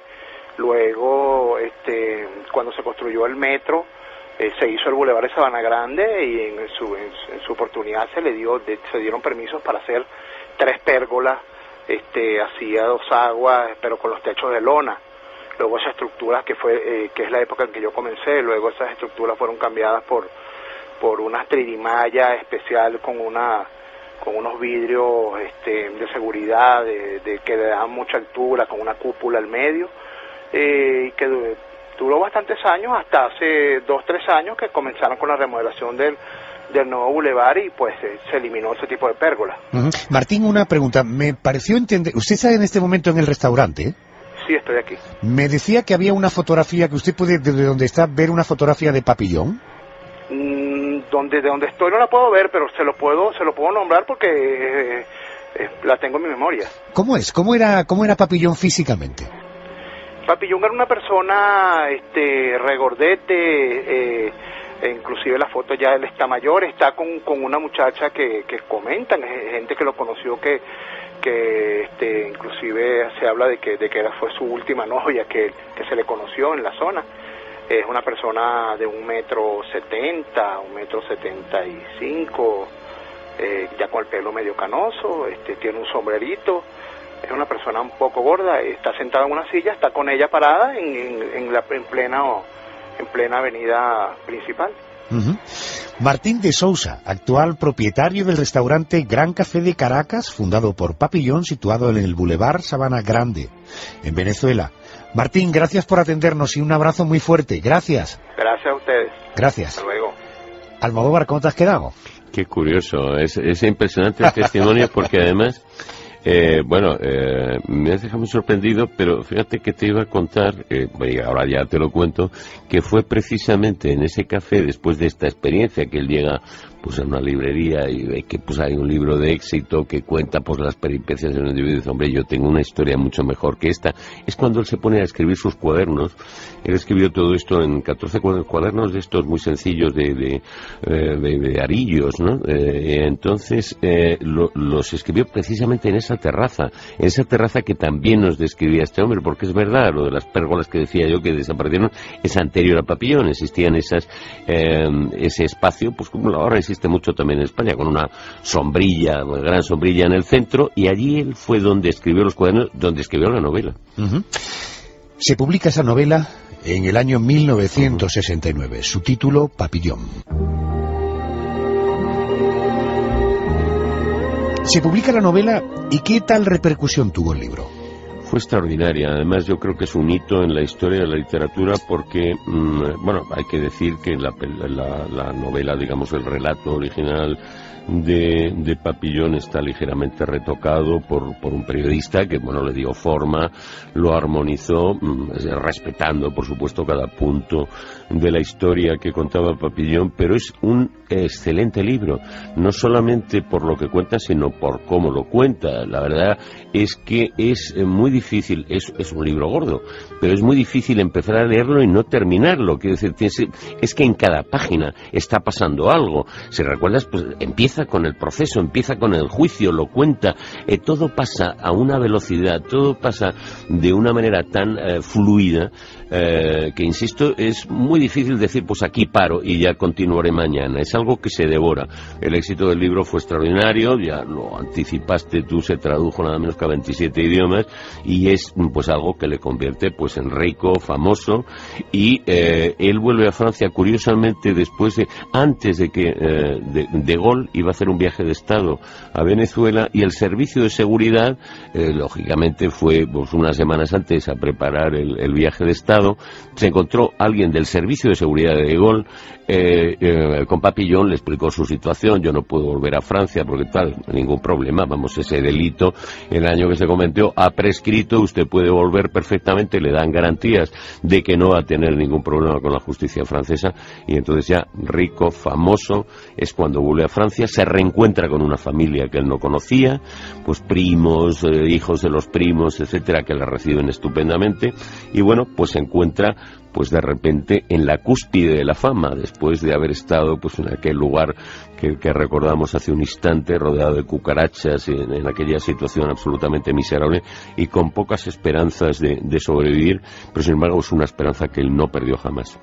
Luego, este, cuando se construyó el metro, eh, se hizo el Boulevard de Sabana Grande y en su en, en su oportunidad se le dio de, se dieron permisos para hacer tres pérgolas, este, hacía dos aguas, pero con los techos de lona. Luego esa estructura que fue eh, que es la época en que yo comencé, luego esas estructuras fueron cambiadas por por una tririmalla especial con una con unos vidrios este, de seguridad de, de que le daban mucha altura, con una cúpula al medio, eh, y que duró bastantes años, hasta hace dos, tres años que comenzaron con la remodelación del del nuevo bulevar y pues eh, se eliminó ese tipo de pérgola. Uh-huh. Martín, una pregunta, me pareció entender, usted está en este momento en el restaurante, ¿eh? Sí, estoy aquí. Me decía que había una fotografía, que usted puede desde donde está ver una fotografía de Papillón. Mm, donde de donde estoy no la puedo ver, pero se lo puedo se lo puedo nombrar porque eh, eh, la tengo en mi memoria. ¿Cómo es? ¿Cómo era cómo era Papillón físicamente? Papillón era una persona este regordete, eh, e inclusive la foto ya él está mayor, está con, con una muchacha que, que comentan, gente que lo conoció que que este inclusive se habla de que de que fue su última novia que, que se le conoció en la zona. Es una persona de un metro setenta, un metro setenta y cinco, eh, ya con el pelo medio canoso, este tiene un sombrerito, es una persona un poco gorda, está sentada en una silla, está con ella parada en, en, en la en plena en plena avenida principal. Uh-huh. Martín de Sousa, actual propietario del restaurante Gran Café de Caracas, fundado por Papillón, situado en el Boulevard Sabana Grande, en Venezuela. Martín, gracias por atendernos y un abrazo muy fuerte. Gracias. Gracias a ustedes. Gracias. Hasta luego. Almodóvar, ¿cómo te has quedado? Qué curioso, es, es impresionante el testimonio porque además... Eh, bueno, eh, me has dejado muy sorprendido, pero fíjate que te iba a contar, eh, y ahora ya te lo cuento, que fue precisamente en ese café, después de esta experiencia, que él llega pues a una librería y ve que pues hay un libro de éxito que cuenta pues las peripecias de un individuo y dice, hombre, yo tengo una historia mucho mejor que esta. Es cuando él se pone a escribir sus cuadernos. Él escribió todo esto en catorce cuadernos de estos muy sencillos de, de, de, de arillos, ¿no? Eh, entonces eh, lo, los escribió precisamente en esa terraza, en esa terraza que también nos describía este hombre, porque es verdad, lo de las pérgolas que decía yo que desaparecieron es anterior a Papillón, existían esas eh, ese espacio, pues como ahora existe mucho también en España, con una sombrilla, una gran sombrilla en el centro, y allí él fue donde escribió los cuadernos, donde escribió la novela. Uh-huh. Se publica esa novela en el año mil novecientos sesenta y nueve, su título, Papillón. Se publica la novela, ¿y qué tal repercusión tuvo el libro? Fue extraordinaria, además yo creo que es un hito en la historia de la literatura porque, mmm, bueno, hay que decir que la, la, la novela, digamos, el relato original de, de Papillón está ligeramente retocado por, por un periodista que, bueno, le dio forma, lo armonizó, mmm, respetando, por supuesto, cada punto de la historia que contaba Papillón, pero es un excelente libro, no solamente por lo que cuenta, sino por cómo lo cuenta. La verdad es que es muy difícil, es, es un libro gordo, pero es muy difícil empezar a leerlo y no terminarlo. Quiero decir, es que en cada página está pasando algo. Si recuerdas, pues empieza con el proceso, empieza con el juicio, lo cuenta, eh, todo pasa a una velocidad, todo pasa de una manera tan eh, fluida, eh, que insisto, es muy difícil decir, pues aquí paro y ya continuaré mañana. Es algo que se devora. El éxito del libro fue extraordinario, ya lo anticipaste tú, se tradujo nada menos que a veintisiete idiomas, y es pues algo que le convierte pues en rico, famoso, y eh, él vuelve a Francia, curiosamente, después de, antes de que eh, de, de Gaulle iba a hacer un viaje de Estado a Venezuela, y el servicio de seguridad, eh, lógicamente fue pues unas semanas antes a preparar el, el viaje de Estado, se encontró alguien del servicio de seguridad de De Gaulle, eh, eh, con Papillon, le explicó su situación, yo no puedo volver a Francia porque tal, ningún problema, vamos, ese delito, el año que se cometió, ha prescrito, usted puede volver perfectamente, le dan garantías de que no va a tener ningún problema con la justicia francesa, y entonces ya rico, famoso, es cuando vuelve a Francia, se reencuentra con una familia que él no conocía, pues primos, eh, hijos de los primos, etcétera, que la reciben estupendamente, y bueno, pues se encuentra pues de repente en la cúspide de la fama, después de haber estado pues en aquel lugar que, que recordamos hace un instante, rodeado de cucarachas, en, en aquella situación absolutamente miserable y con pocas esperanzas de, de sobrevivir, pero sin embargo es una esperanza que él no perdió jamás.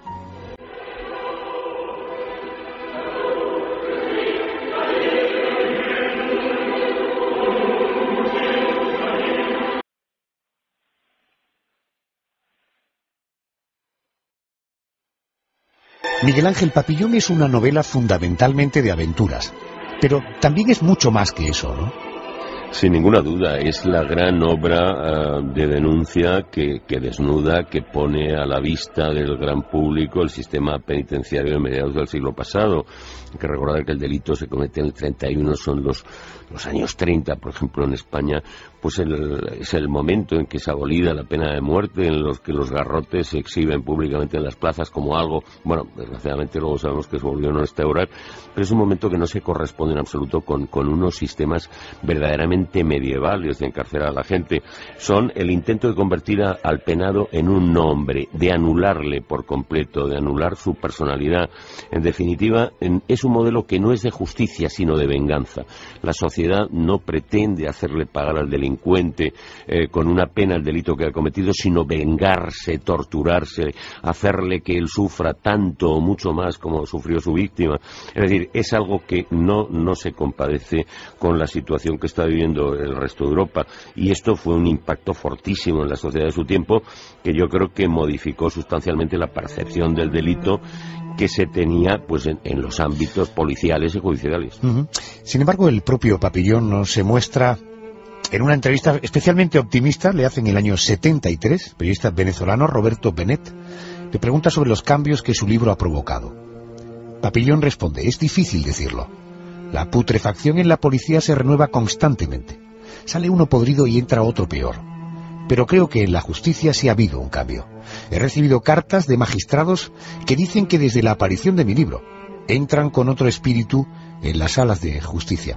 Miguel Ángel, Papillon es una novela fundamentalmente de aventuras, pero también es mucho más que eso, ¿no? Sin ninguna duda, es la gran obra uh, de denuncia que, que desnuda, que pone a la vista del gran público el sistema penitenciario de mediados del siglo pasado. Hay que recordar que el delito se comete en el treinta y uno, son los, los años treinta, por ejemplo, en España, pues el, es el momento en que se abolida la pena de muerte, en los que los garrotes se exhiben públicamente en las plazas como algo, bueno, desgraciadamente luego sabemos que se volvió a restaurar, pero es un momento que no se corresponde en absoluto con, con unos sistemas verdaderamente medievales de encarcelar a la gente. Son el intento de convertir a, al penado en un nombre, de anularle por completo, de anular su personalidad. En definitiva, en, es un modelo que no es de justicia, sino de venganza. La sociedad no pretende hacerle pagar al delincuente eh, con una pena el delito que ha cometido, sino vengarse, torturarse, hacerle que él sufra tanto o mucho más como sufrió su víctima. Es decir, es algo que no, no se compadece con la situación que está viviendo el resto de Europa, y esto fue un impacto fortísimo en la sociedad de su tiempo, que yo creo que modificó sustancialmente la percepción del delito que se tenía pues en, en los ámbitos policiales y judiciales. Uh-huh. Sin embargo, el propio Papillon no se muestra en una entrevista especialmente optimista, le hace en el año setenta y tres, el periodista venezolano Roberto Benet le pregunta sobre los cambios que su libro ha provocado. Papillon responde: es difícil decirlo. La putrefacción en la policía se renueva constantemente. Sale uno podrido y entra otro peor. Pero creo que en la justicia sí ha habido un cambio. He recibido cartas de magistrados que dicen que desde la aparición de mi libro entran con otro espíritu en las salas de justicia.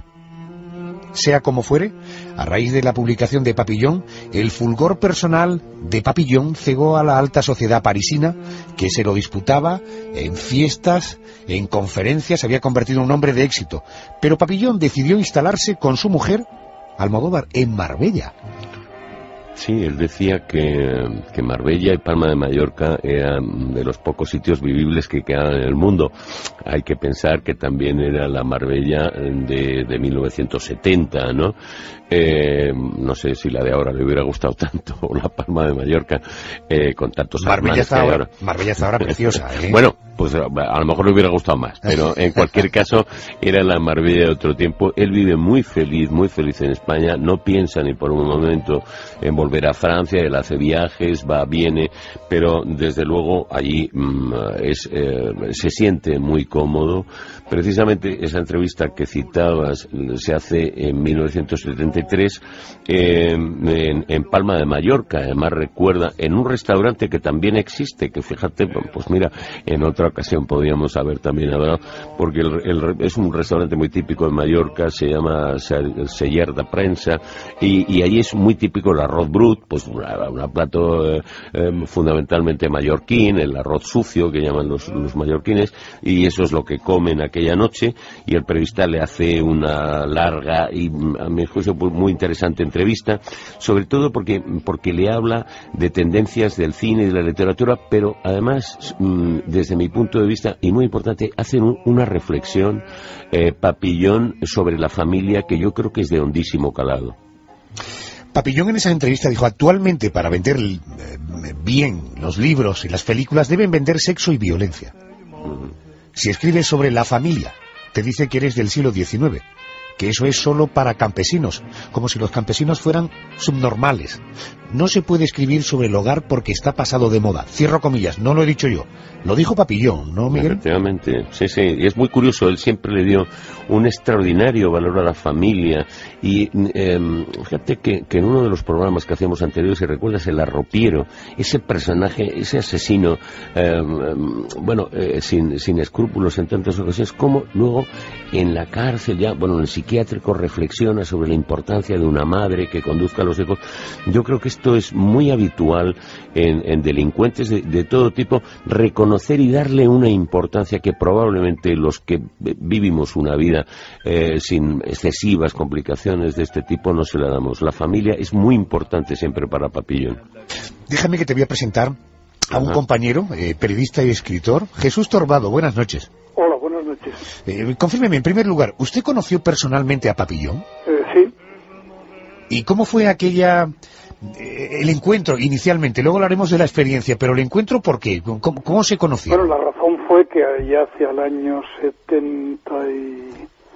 Sea como fuere, a raíz de la publicación de Papillon, el fulgor personal de Papillon cegó a la alta sociedad parisina, que se lo disputaba en fiestas, en conferencias, había convertido en un hombre de éxito. Pero Papillon decidió instalarse con su mujer, Almodóvar, en Marbella. Sí, él decía que, que Marbella y Palma de Mallorca eran de los pocos sitios vivibles que quedaban en el mundo. Hay que pensar que también era la Marbella de, de mil novecientos setenta, ¿no? Eh, no sé si la de ahora le hubiera gustado tanto, o la Palma de Mallorca, eh, con tantos Marbella está ahora, ahora. Marbella está ahora preciosa, ¿eh? Bueno, pues a lo mejor le hubiera gustado más, pero en cualquier caso era la Marbella de otro tiempo. Él vive muy feliz, muy feliz en España, no piensa ni por un momento en volver a Francia, él hace viajes, va, viene, pero desde luego allí mmm, es, eh, se siente muy cómodo. Precisamente esa entrevista que citabas se hace en mil novecientos setenta y tres eh, en, en Palma de Mallorca, además recuerda, en un restaurante que también existe, que fíjate, pues mira, en otra ocasión podríamos haber también hablado, porque el, el, es un restaurante muy típico de Mallorca, se llama el Celler de Prensa, y, y allí es muy típico el arroz brut, pues un plato eh, eh, fundamentalmente mallorquín, el arroz sucio que llaman los, los mallorquines, y eso es lo que comen aquella noche, y el periodista le hace una larga y a mi juicio muy interesante entrevista, sobre todo porque, porque le habla de tendencias del cine y de la literatura, pero además desde mi punto punto de vista, y muy importante, hacen un, una reflexión, eh, Papillón, sobre la familia, que yo creo que es de hondísimo calado. Papillón en esa entrevista dijo: actualmente para vender eh, bien los libros y las películas deben vender sexo y violencia. Uh-huh. Si escribes sobre la familia, te dice que eres del siglo diecinueve, que eso es solo para campesinos, como si los campesinos fueran subnormales. No se puede escribir sobre el hogar porque está pasado de moda. Cierro comillas, no lo he dicho yo. Lo dijo Papillón, ¿no, Miguel? Efectivamente, sí, sí. Y es muy curioso, él siempre le dio un extraordinario valor a la familia. Y eh, fíjate que, que en uno de los programas que hacíamos anteriores, si recuerdas, el arropiero, ese personaje, ese asesino, eh, bueno, eh, sin, sin escrúpulos en tantas ocasiones, como luego en la cárcel ya, bueno, en el psiquiátrico reflexiona sobre la importancia de una madre que conduzca a los hijos. Yo creo que esto es muy habitual en, en delincuentes de, de todo tipo, reconocer y darle una importancia que probablemente los que vivimos una vida eh, sin excesivas complicaciones de este tipo no se la damos. La familia es muy importante siempre para Papillón. Déjame que te voy a presentar a un Ajá. compañero, eh, periodista y escritor, Jesús Torbado. Buenas noches. Hola, buenas noches. Eh, confírmeme, en primer lugar, ¿usted conoció personalmente a Papillón? Eh, sí. ¿Y cómo fue aquella... el encuentro inicialmente? Luego hablaremos de la experiencia, pero el encuentro, ¿por qué? ¿Cómo, cómo se conoció? Bueno, la razón fue que allá hacia el año setenta y...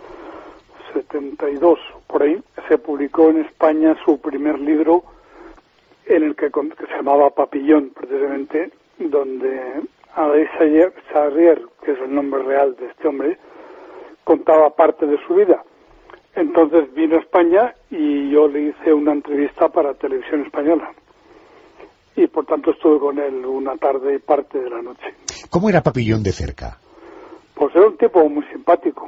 setenta y dos, por ahí, se publicó en España su primer libro, en el que, que se llamaba Papillón, precisamente, donde Alain Charrier, que es el nombre real de este hombre, contaba parte de su vida. Entonces vino a España y yo le hice una entrevista para Televisión Española. Y por tanto estuve con él una tarde y parte de la noche. ¿Cómo era Papillón de cerca? Pues era un tipo muy simpático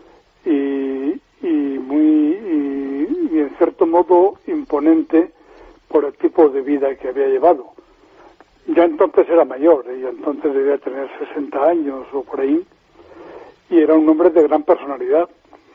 y, y muy y, y en cierto modo imponente por el tipo de vida que había llevado. Ya entonces era mayor, y entonces debía tener sesenta años o por ahí, y era un hombre de gran personalidad.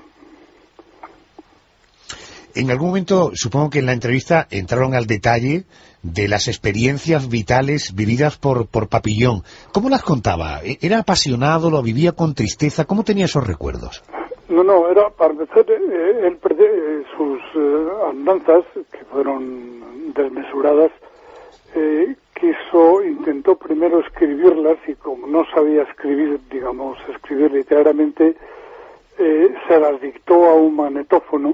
En algún momento, supongo que en la entrevista entraron al detalle de las experiencias vitales vividas por, por Papillón. ¿Cómo las contaba? ¿Era apasionado? ¿Lo vivía con tristeza? ¿Cómo tenía esos recuerdos? No, no, era, para empezar, eh, él perdió eh, sus eh, andanzas, que fueron desmesuradas, eh, quiso, intentó primero escribirlas, y como no sabía escribir, digamos, escribir literariamente, eh, se las dictó a un magnetófono.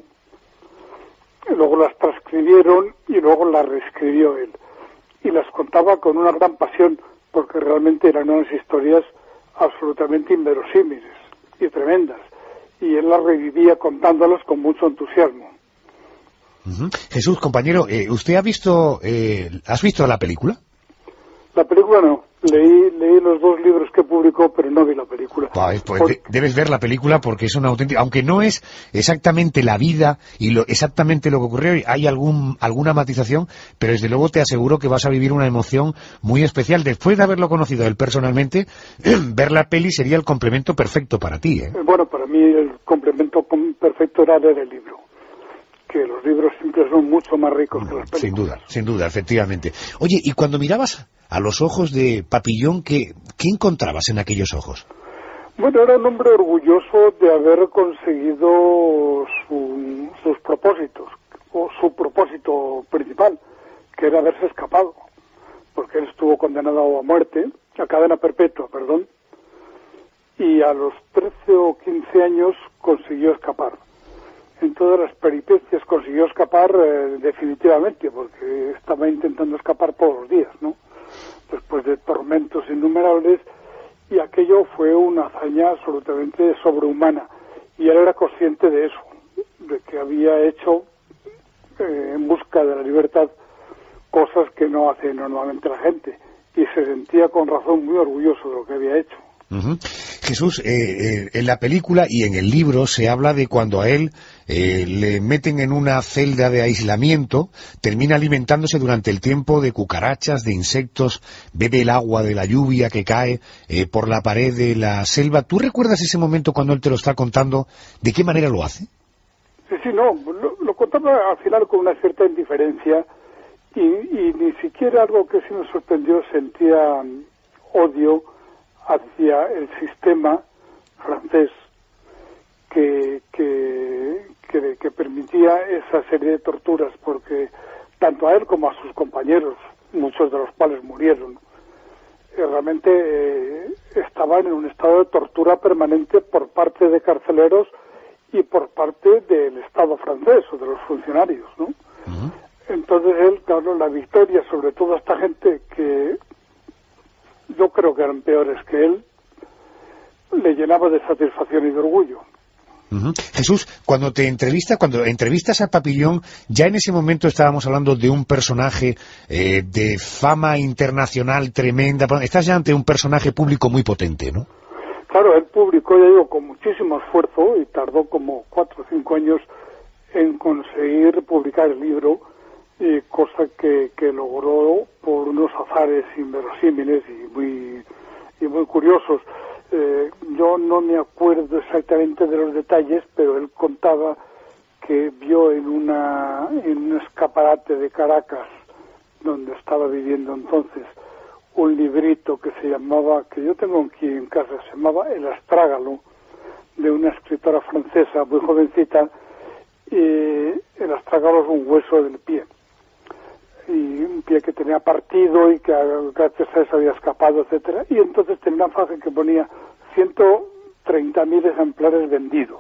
Luego las transcribieron y luego las reescribió él. Y las contaba con una gran pasión, porque realmente eran unas historias absolutamente inverosímiles y tremendas. Y él las revivía contándolas con mucho entusiasmo. Uh-huh. Jesús, compañero, eh, ¿usted ha visto, eh, has visto la película? La película no. Leí, leí los dos libros que publicó, pero no vi la película. Pues, pues Por... de, debes ver la película porque es una auténtica... Aunque no es exactamente la vida y lo, exactamente lo que ocurrió, hay algún alguna matización, pero desde luego te aseguro que vas a vivir una emoción muy especial. Después de haberlo conocido él personalmente, ver la peli sería el complemento perfecto para ti, ¿eh? Bueno, para mí el complemento perfecto era leer el libro. Que los libros siempre son mucho más ricos que las películas. Sin duda, sin duda, efectivamente. Oye, y cuando mirabas a los ojos de Papillón, ¿qué, qué encontrabas en aquellos ojos? Bueno, era un hombre orgulloso de haber conseguido su, sus propósitos, o su propósito principal, que era haberse escapado, porque él estuvo condenado a muerte, a cadena perpetua, perdón, y a los trece o quince años consiguió escapar. En todas las peripecias consiguió escapar eh, definitivamente, porque estaba intentando escapar todos los días, ¿no? Después de tormentos innumerables, y aquello fue una hazaña absolutamente sobrehumana, y él era consciente de eso, de que había hecho eh, en busca de la libertad cosas que no hace normalmente la gente, y se sentía con razón muy orgulloso de lo que había hecho. Uh-huh. Jesús, eh, eh, en la película y en el libro se habla de cuando a él eh, le meten en una celda de aislamiento, termina alimentándose durante el tiempo de cucarachas, de insectos, bebe el agua de la lluvia que cae eh, por la pared de la selva. ¿Tú recuerdas ese momento cuando él te lo está contando? ¿De qué manera lo hace? Sí, sí, no, lo, lo contaba al final con una cierta indiferencia y, y ni siquiera algo que sí me sorprendió, sentía odio hacia el sistema francés que, que, que, que permitía esa serie de torturas, porque tanto a él como a sus compañeros, muchos de los cuales murieron, eh, realmente eh, estaban en un estado de tortura permanente por parte de carceleros y por parte del Estado francés o de los funcionarios, ¿no? Uh-huh. Entonces él, claro, la victoria sobre toda esta gente que yo creo que eran peores que él, le llenaba de satisfacción y de orgullo. Uh-huh. Jesús, cuando te entrevistas, cuando entrevistas a Papillon, ya en ese momento estábamos hablando de un personaje eh, de fama internacional tremenda. Estás ya ante un personaje público muy potente, ¿no? Claro, él publicó, ya digo, con muchísimo esfuerzo y tardó como cuatro o cinco años en conseguir publicar el libro, y cosa que, que logró por unos azares inverosímiles y muy, y muy curiosos. Eh, yo no me acuerdo exactamente de los detalles, pero él contaba que vio en una en un escaparate de Caracas, donde estaba viviendo entonces, un librito que se llamaba, que yo tengo aquí en casa, se llamaba El Astrágalo, de una escritora francesa muy jovencita, y el astrágalo es un hueso del pie, y un pie que tenía partido y que gracias a eso había escapado, etcétera, y entonces tenía una frase que ponía ciento treinta mil ejemplares vendidos,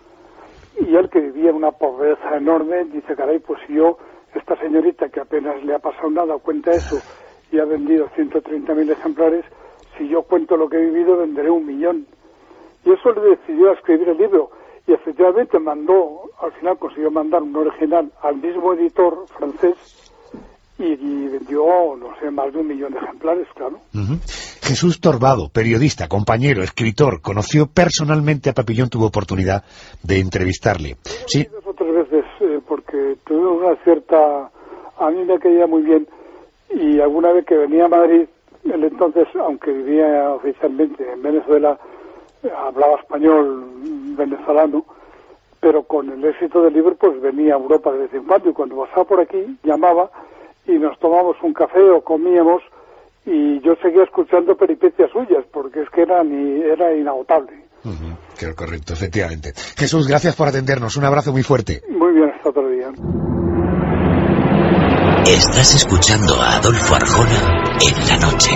y él, que vivía en una pobreza enorme, dice, caray, pues si yo, esta señorita que apenas le ha pasado nada, cuenta eso y ha vendido ciento treinta mil ejemplares, si yo cuento lo que he vivido, venderé un millón. Y eso le decidió a escribir el libro, y efectivamente mandó, al final consiguió mandar un original al mismo editor francés, y, y vendió, no sé, más de un millón de ejemplares, claro. Uh-huh. Jesús Torbado, periodista, compañero, escritor, conoció personalmente a Papillon, tuvo oportunidad de entrevistarle. Sí. Otras veces, eh, porque tuvimos una cierta... A mí me caía muy bien, y alguna vez que venía a Madrid, él entonces, aunque vivía oficialmente en Venezuela, hablaba español venezolano, pero con el éxito del libro pues venía a Europa de vez en cuando, y cuando pasaba por aquí llamaba y nos tomábamos un café o comíamos, y yo seguía escuchando peripecias suyas, porque es que era, ni, era inagotable. Uh-huh. Qué correcto, efectivamente. Jesús, gracias por atendernos, un abrazo muy fuerte. Muy bien, hasta otro día. Estás escuchando a Adolfo Arjona en la noche.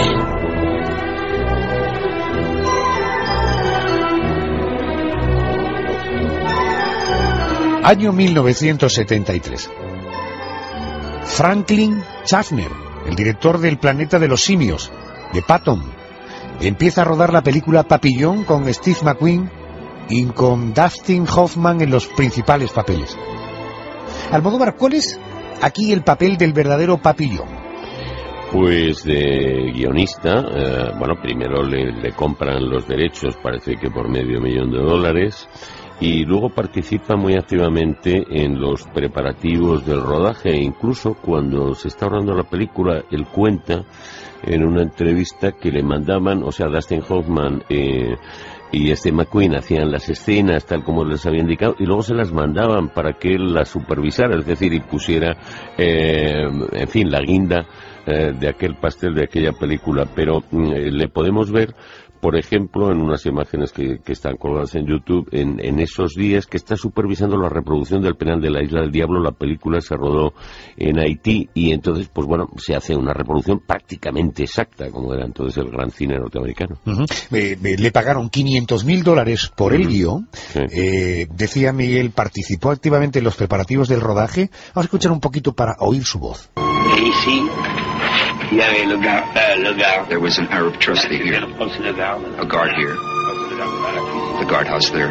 Año mil novecientos setenta y tres. Franklin Schaffner, el director del Planeta de los Simios, de Patton, empieza a rodar la película Papillon con Steve McQueen y con Dustin Hoffman en los principales papeles. Almodóvar, ¿cuál es aquí el papel del verdadero Papillon? Pues de guionista, eh, bueno, primero le, le compran los derechos, parece que por medio millón de dólares, y luego participa muy activamente en los preparativos del rodaje, e incluso cuando se está rodando la película, él cuenta en una entrevista que le mandaban, o sea, Dustin Hoffman eh, y Steve McQueen hacían las escenas tal como les había indicado, y luego se las mandaban para que él las supervisara, es decir, y pusiera, eh, en fin, la guinda eh, de aquel pastel, de aquella película. Pero eh, le podemos ver, por ejemplo, en unas imágenes que, que están colgadas en YouTube, en, en esos días que está supervisando la reproducción del penal de la Isla del Diablo. La película se rodó en Haití, y entonces, pues bueno, se hace una reproducción prácticamente exacta, como era entonces el gran cine norteamericano. Uh-huh. eh, eh, le pagaron quinientos mil dólares por el uh-huh. guión. Sí. Eh, decía Miguel, participó activamente en los preparativos del rodaje. Vamos a escuchar un poquito para oír su voz. Ici, il y avait le garde, euh, le garde. There was an Arab trustee here. A guard here. The guardhouse there.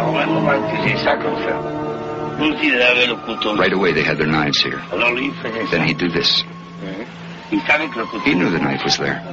Right away they had their knives here. Then he'd do this. He knew the knife was there.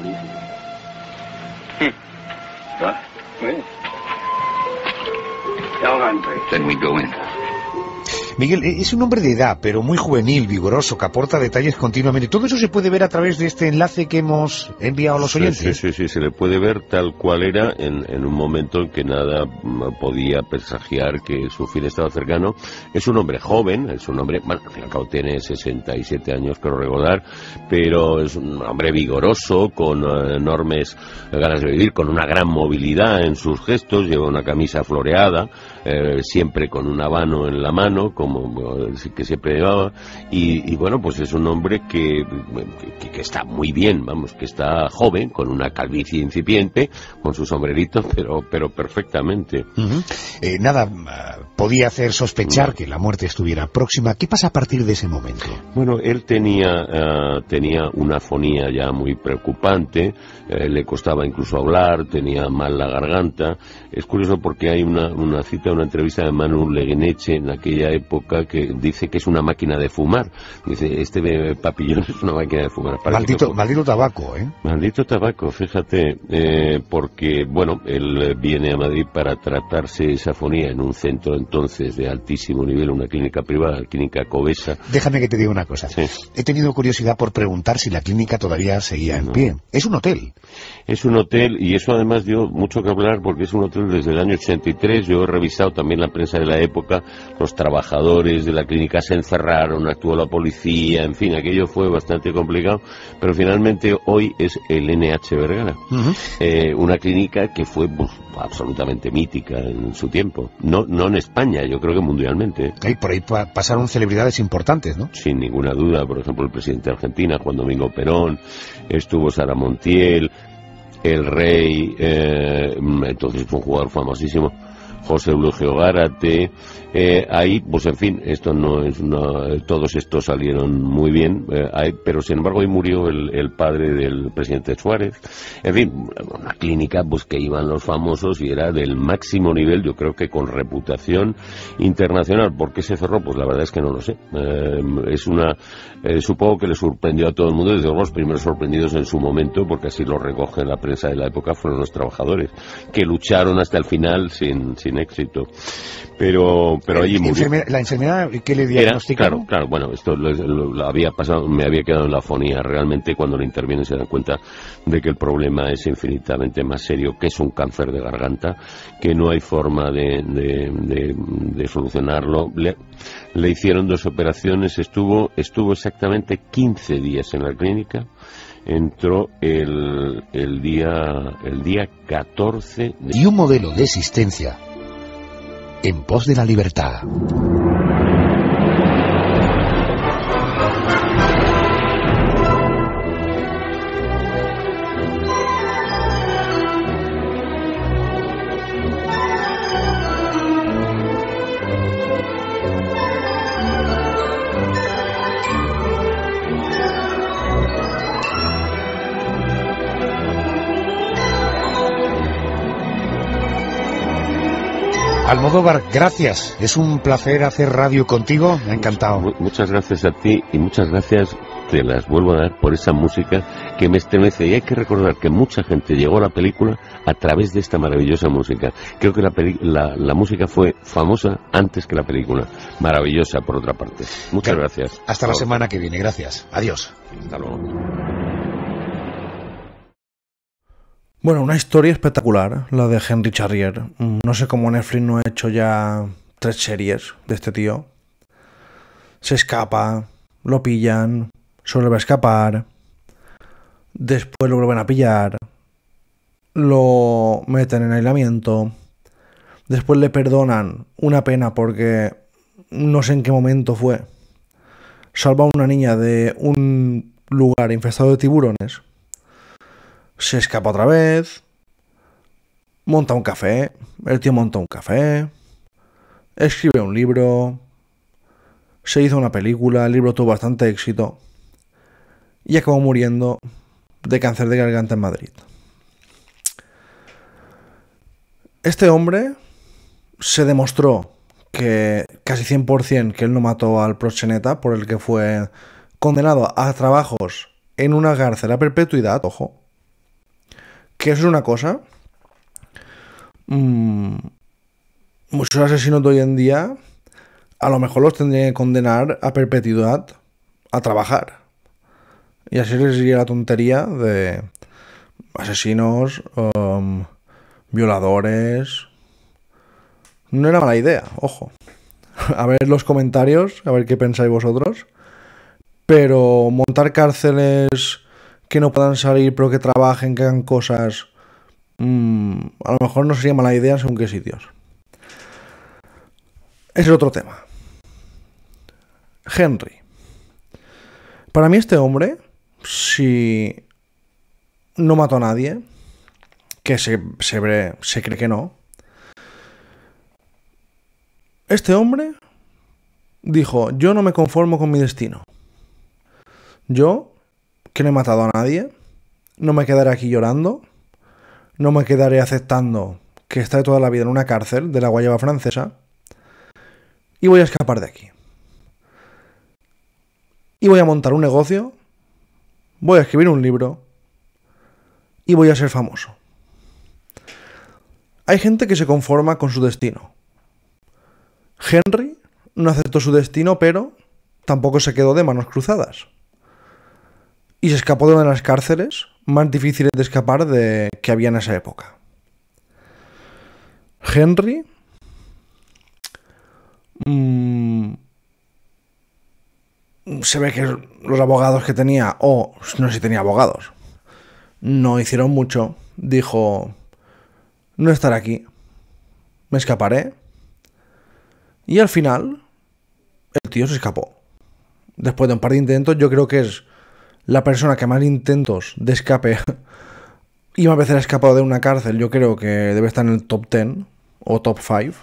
Then we'd go in. Miguel, es un hombre de edad, pero muy juvenil, vigoroso, que aporta detalles continuamente. ¿Todo eso se puede ver a través de este enlace que hemos enviado a los oyentes? Sí, sí, sí, sí, se le puede ver tal cual era en, en un momento en que nada podía presagiar que su fin estaba cercano. Es un hombre joven, es un hombre, bueno, al fin y al cabo tiene sesenta y siete años, creo recordar, pero es un hombre vigoroso, con uh, enormes ganas de vivir, con una gran movilidad en sus gestos, lleva una camisa floreada, eh, siempre con un habano en la mano, como eh, que siempre llevaba, y, y bueno, pues es un hombre que, que, que está muy bien, vamos, que está joven, con una calvicie incipiente, con su sombrerito, pero, pero perfectamente. Uh-huh. Eh, nada, podía hacer sospechar no. que la muerte estuviera próxima. ¿Qué pasa a partir de ese momento? Bueno, él tenía, uh, tenía una afonía ya muy preocupante, eh, le costaba incluso hablar, tenía mal la garganta. Es curioso porque hay una, una cita, una entrevista de Manu Leguineche en aquella época que dice que es una máquina de fumar. Dice, este Papillón es una máquina de fumar. Maldito, que... maldito tabaco, ¿eh? Maldito tabaco, fíjate, eh, porque, bueno, él viene a Madrid para tratarse esa afonía en un centro entonces de altísimo nivel, una clínica privada, la clínica Covesa. Déjame que te diga una cosa. Sí. He tenido curiosidad por preguntar si la clínica todavía seguía en no. pie. Es un hotel. Es un hotel, y eso además dio mucho que hablar porque es un hotel desde el año ochenta y tres. Yo he revisado también la prensa de la época, los trabajadores de la clínica se encerraron, actuó la policía, en fin, aquello fue bastante complicado, pero finalmente hoy es el N H Vergara, uh-huh. eh, una clínica que fue pues, absolutamente mítica en su tiempo, no, no en España, yo creo que mundialmente. Y por ahí pa- pasaron celebridades importantes, ¿no? Sin ninguna duda, por ejemplo el presidente de Argentina, Juan Domingo Perón, estuvo Sara Montiel, el rey, eh, entonces fue un jugador famosísimo, José Eulogio Gárate, eh, ahí, pues en fin, esto no es una, todos estos salieron muy bien, eh, ahí, pero sin embargo ahí murió el, el padre del presidente Suárez, en fin, una clínica pues que iban los famosos y era del máximo nivel, yo creo que con reputación internacional. ¿Por qué se cerró? Pues la verdad es que no lo sé, eh, es una, eh, supongo que le sorprendió a todo el mundo, desde luego los primeros sorprendidos en su momento, porque así lo recoge en la prensa de la época, fueron los trabajadores, que lucharon hasta el final sin, sin éxito, pero pero allí murió. ¿La enfermedad que le diagnosticaron? Claro, claro, bueno, esto lo, lo, lo había pasado, me había quedado en la afonía. Realmente cuando le intervienen se dan cuenta de que el problema es infinitamente más serio, que es un cáncer de garganta, que no hay forma de, de, de, de solucionarlo. Le, le hicieron dos operaciones, estuvo, estuvo exactamente quince días en la clínica. Entró el, el día el día catorce de... Y un modelo de existencia en pos de la libertad. Almodóvar, gracias. Es un placer hacer radio contigo. Me ha encantado. Muchas gracias a ti y muchas gracias, te las vuelvo a dar, por esa música que me estremece. Y hay que recordar que mucha gente llegó a la película a través de esta maravillosa música. Creo que la, peli- la, la música fue famosa antes que la película. Maravillosa, por otra parte. Muchas claro. gracias. Hasta la semana que viene. Gracias. Adiós. Hasta luego. Bueno, una historia espectacular, la de Henry Charrier. No sé cómo Netflix no ha hecho ya tres series de este tío. Se escapa, lo pillan, se vuelve a escapar, después lo vuelven a pillar, lo meten en aislamiento, después le perdonan una pena porque no sé en qué momento fue. Salva a una niña de un lugar infestado de tiburones. Se escapa otra vez, monta un café, el tío monta un café, escribe un libro, se hizo una película, el libro tuvo bastante éxito y acabó muriendo de cáncer de garganta en Madrid. Este hombre se demostró que casi cien por ciento que él no mató al proxeneta, por el que fue condenado a trabajos en una cárcel a perpetuidad, ojo. Que eso es una cosa. Mm, muchos asesinos de hoy en día a lo mejor los tendrían que condenar a perpetuidad a trabajar. Y así les iría la tontería de asesinos, um, violadores. No era mala idea, ojo. A ver los comentarios, a ver qué pensáis vosotros. Pero montar cárceles que no puedan salir, pero que trabajen, que hagan cosas, mmm, a lo mejor no sería mala idea según qué sitios. Ese es otro tema. Henry. Para mí este hombre, si no mató a nadie, que se, se, ve, se cree que no, este hombre dijo, yo no me conformo con mi destino. Yo, que no he matado a nadie, no me quedaré aquí llorando, no me quedaré aceptando que estaré toda la vida en una cárcel de la Guayana francesa y voy a escapar de aquí. Y voy a montar un negocio, voy a escribir un libro y voy a ser famoso. Hay gente que se conforma con su destino. Henry no aceptó su destino, pero tampoco se quedó de manos cruzadas. Y se escapó de una de las cárceles más difíciles de escapar de que había en esa época. Henry mmm, se ve que los abogados que tenía, o no sé si tenía abogados, no hicieron mucho. Dijo, no estaré aquí, me escaparé. Y al final, el tío se escapó. Después de un par de intentos, yo creo que es la persona que más intentos de escape y más veces ha escapado de una cárcel. Yo creo que debe estar en el top diez o top cinco.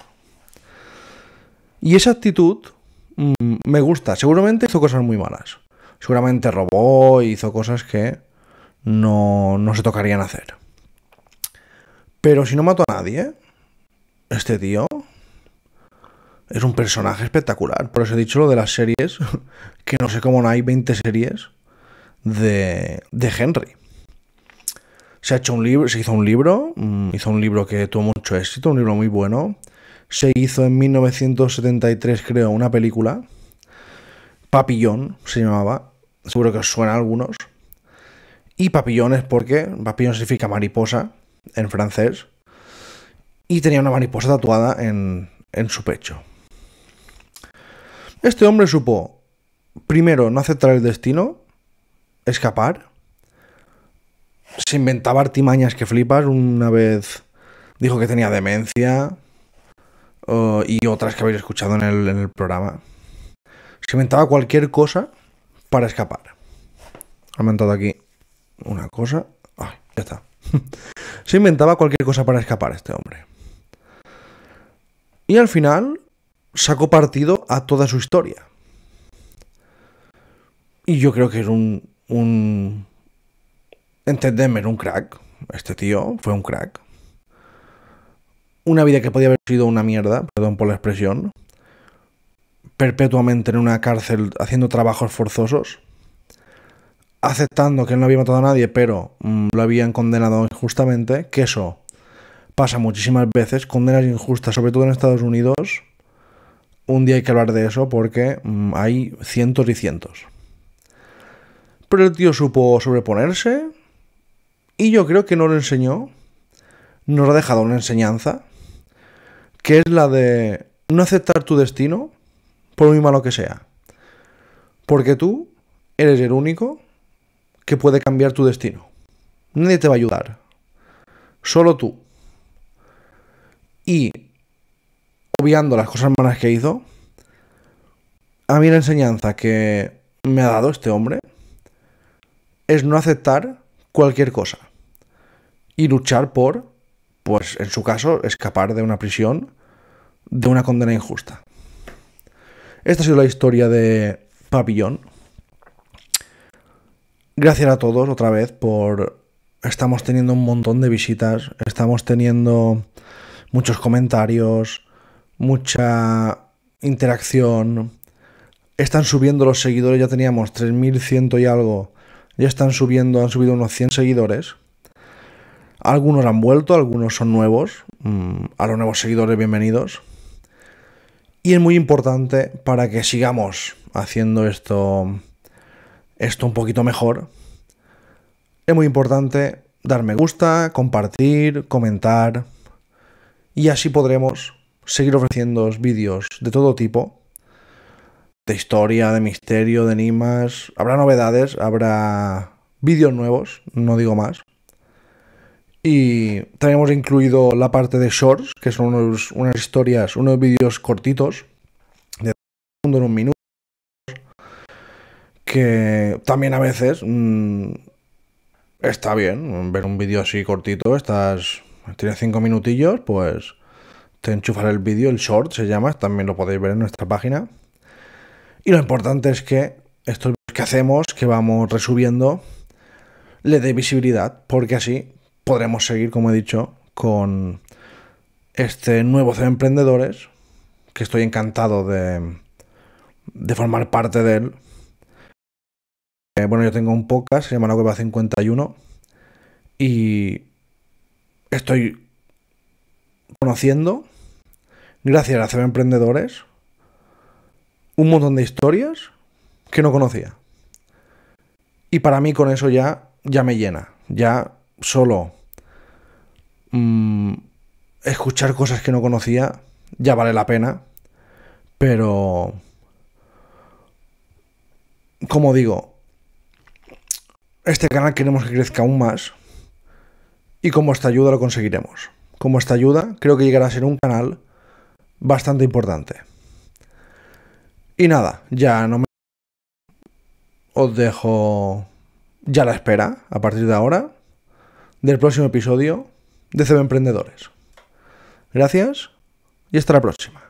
Y esa actitud mmm, me gusta. Seguramente hizo cosas muy malas. Seguramente robó y hizo cosas que no, no se tocarían hacer. Pero si no mató a nadie, este tío es un personaje espectacular. Por eso he dicho lo de las series, que no sé cómo no hay veinte series de, de Henry. Se ha hecho un libro, se hizo un libro, hizo un libro que tuvo mucho éxito, un libro muy bueno. Se hizo en mil novecientos setenta y tres, creo, una película. Papillón se llamaba. Seguro que os suena a algunos. Y Papillón es porque Papillón significa mariposa en francés. Y tenía una mariposa tatuada en, en su pecho. Este hombre supo, primero, no aceptar el destino, escapar. Se inventaba artimañas que flipas. Una vez dijo que tenía demencia uh, y otras que habéis escuchado en el, en el programa. Se inventaba cualquier cosa para escapar. Ha inventado aquí una cosa. Ay, ya está. Se inventaba cualquier cosa para escapar este hombre. Y al final sacó partido a toda su historia. Y yo creo que es un... un entendedme, un crack. Este tío fue un crack. Una vida que podía haber sido una mierda, perdón por la expresión. Perpetuamente en una cárcel haciendo trabajos forzosos. Aceptando que no había matado a nadie, pero mmm, lo habían condenado injustamente. Que eso pasa muchísimas veces. Condenas injustas, sobre todo en Estados Unidos. Un día hay que hablar de eso porque mmm, hay cientos y cientos. Pero el tío supo sobreponerse. Y yo creo que nos lo enseñó. Nos ha dejado una enseñanza. Que es la de no aceptar tu destino, por muy malo que sea. Porque tú eres el único que puede cambiar tu destino. Nadie te va a ayudar. Solo tú. Y, obviando las cosas malas que hizo, a mí la enseñanza que me ha dado este hombre es no aceptar cualquier cosa. Y luchar por, pues en su caso, escapar de una prisión, de una condena injusta. Esta ha sido la historia de Papillón. Gracias a todos otra vez por... Estamos teniendo un montón de visitas, estamos teniendo muchos comentarios, mucha interacción. Están subiendo los seguidores, ya teníamos tres mil cien y algo. Ya están subiendo, han subido unos cien seguidores. Algunos han vuelto, algunos son nuevos. A los nuevos seguidores, bienvenidos. Y es muy importante para que sigamos haciendo esto, esto un poquito mejor. Es muy importante dar me gusta, compartir, comentar. Y así podremos seguir ofreciendo vídeos de todo tipo. De historia, de misterio, de enigmas. Habrá novedades, habrá vídeos nuevos, no digo más. Y tenemos incluido la parte de shorts, que son unos, unas historias, unos vídeos cortitos, de un en un minuto, que también a veces mmm, está bien ver un vídeo así cortito. Estás, tienes cinco minutillos, pues te enchufas el vídeo, el short se llama, también lo podéis ver en nuestra página. Y lo importante es que estos vídeos que hacemos, que vamos resubiendo, le dé visibilidad, porque así podremos seguir, como he dicho, con este nuevo C E O Emprendedores, que estoy encantado de, de formar parte de él. Eh, bueno, yo tengo un podcast, se llama La Cueva cincuenta y uno, y estoy conociendo, gracias a C E O Emprendedores, un montón de historias que no conocía. Y para mí con eso ya, ya me llena. Ya solo mmm, escuchar cosas que no conocía ya vale la pena. Pero, como digo, este canal queremos que crezca aún más. Y con vuestra ayuda lo conseguiremos. Con vuestra ayuda creo que llegará a ser un canal bastante importante. Y nada, ya no me... Os dejo ya a la espera, a partir de ahora, del próximo episodio de C E O Emprendedores. Gracias y hasta la próxima.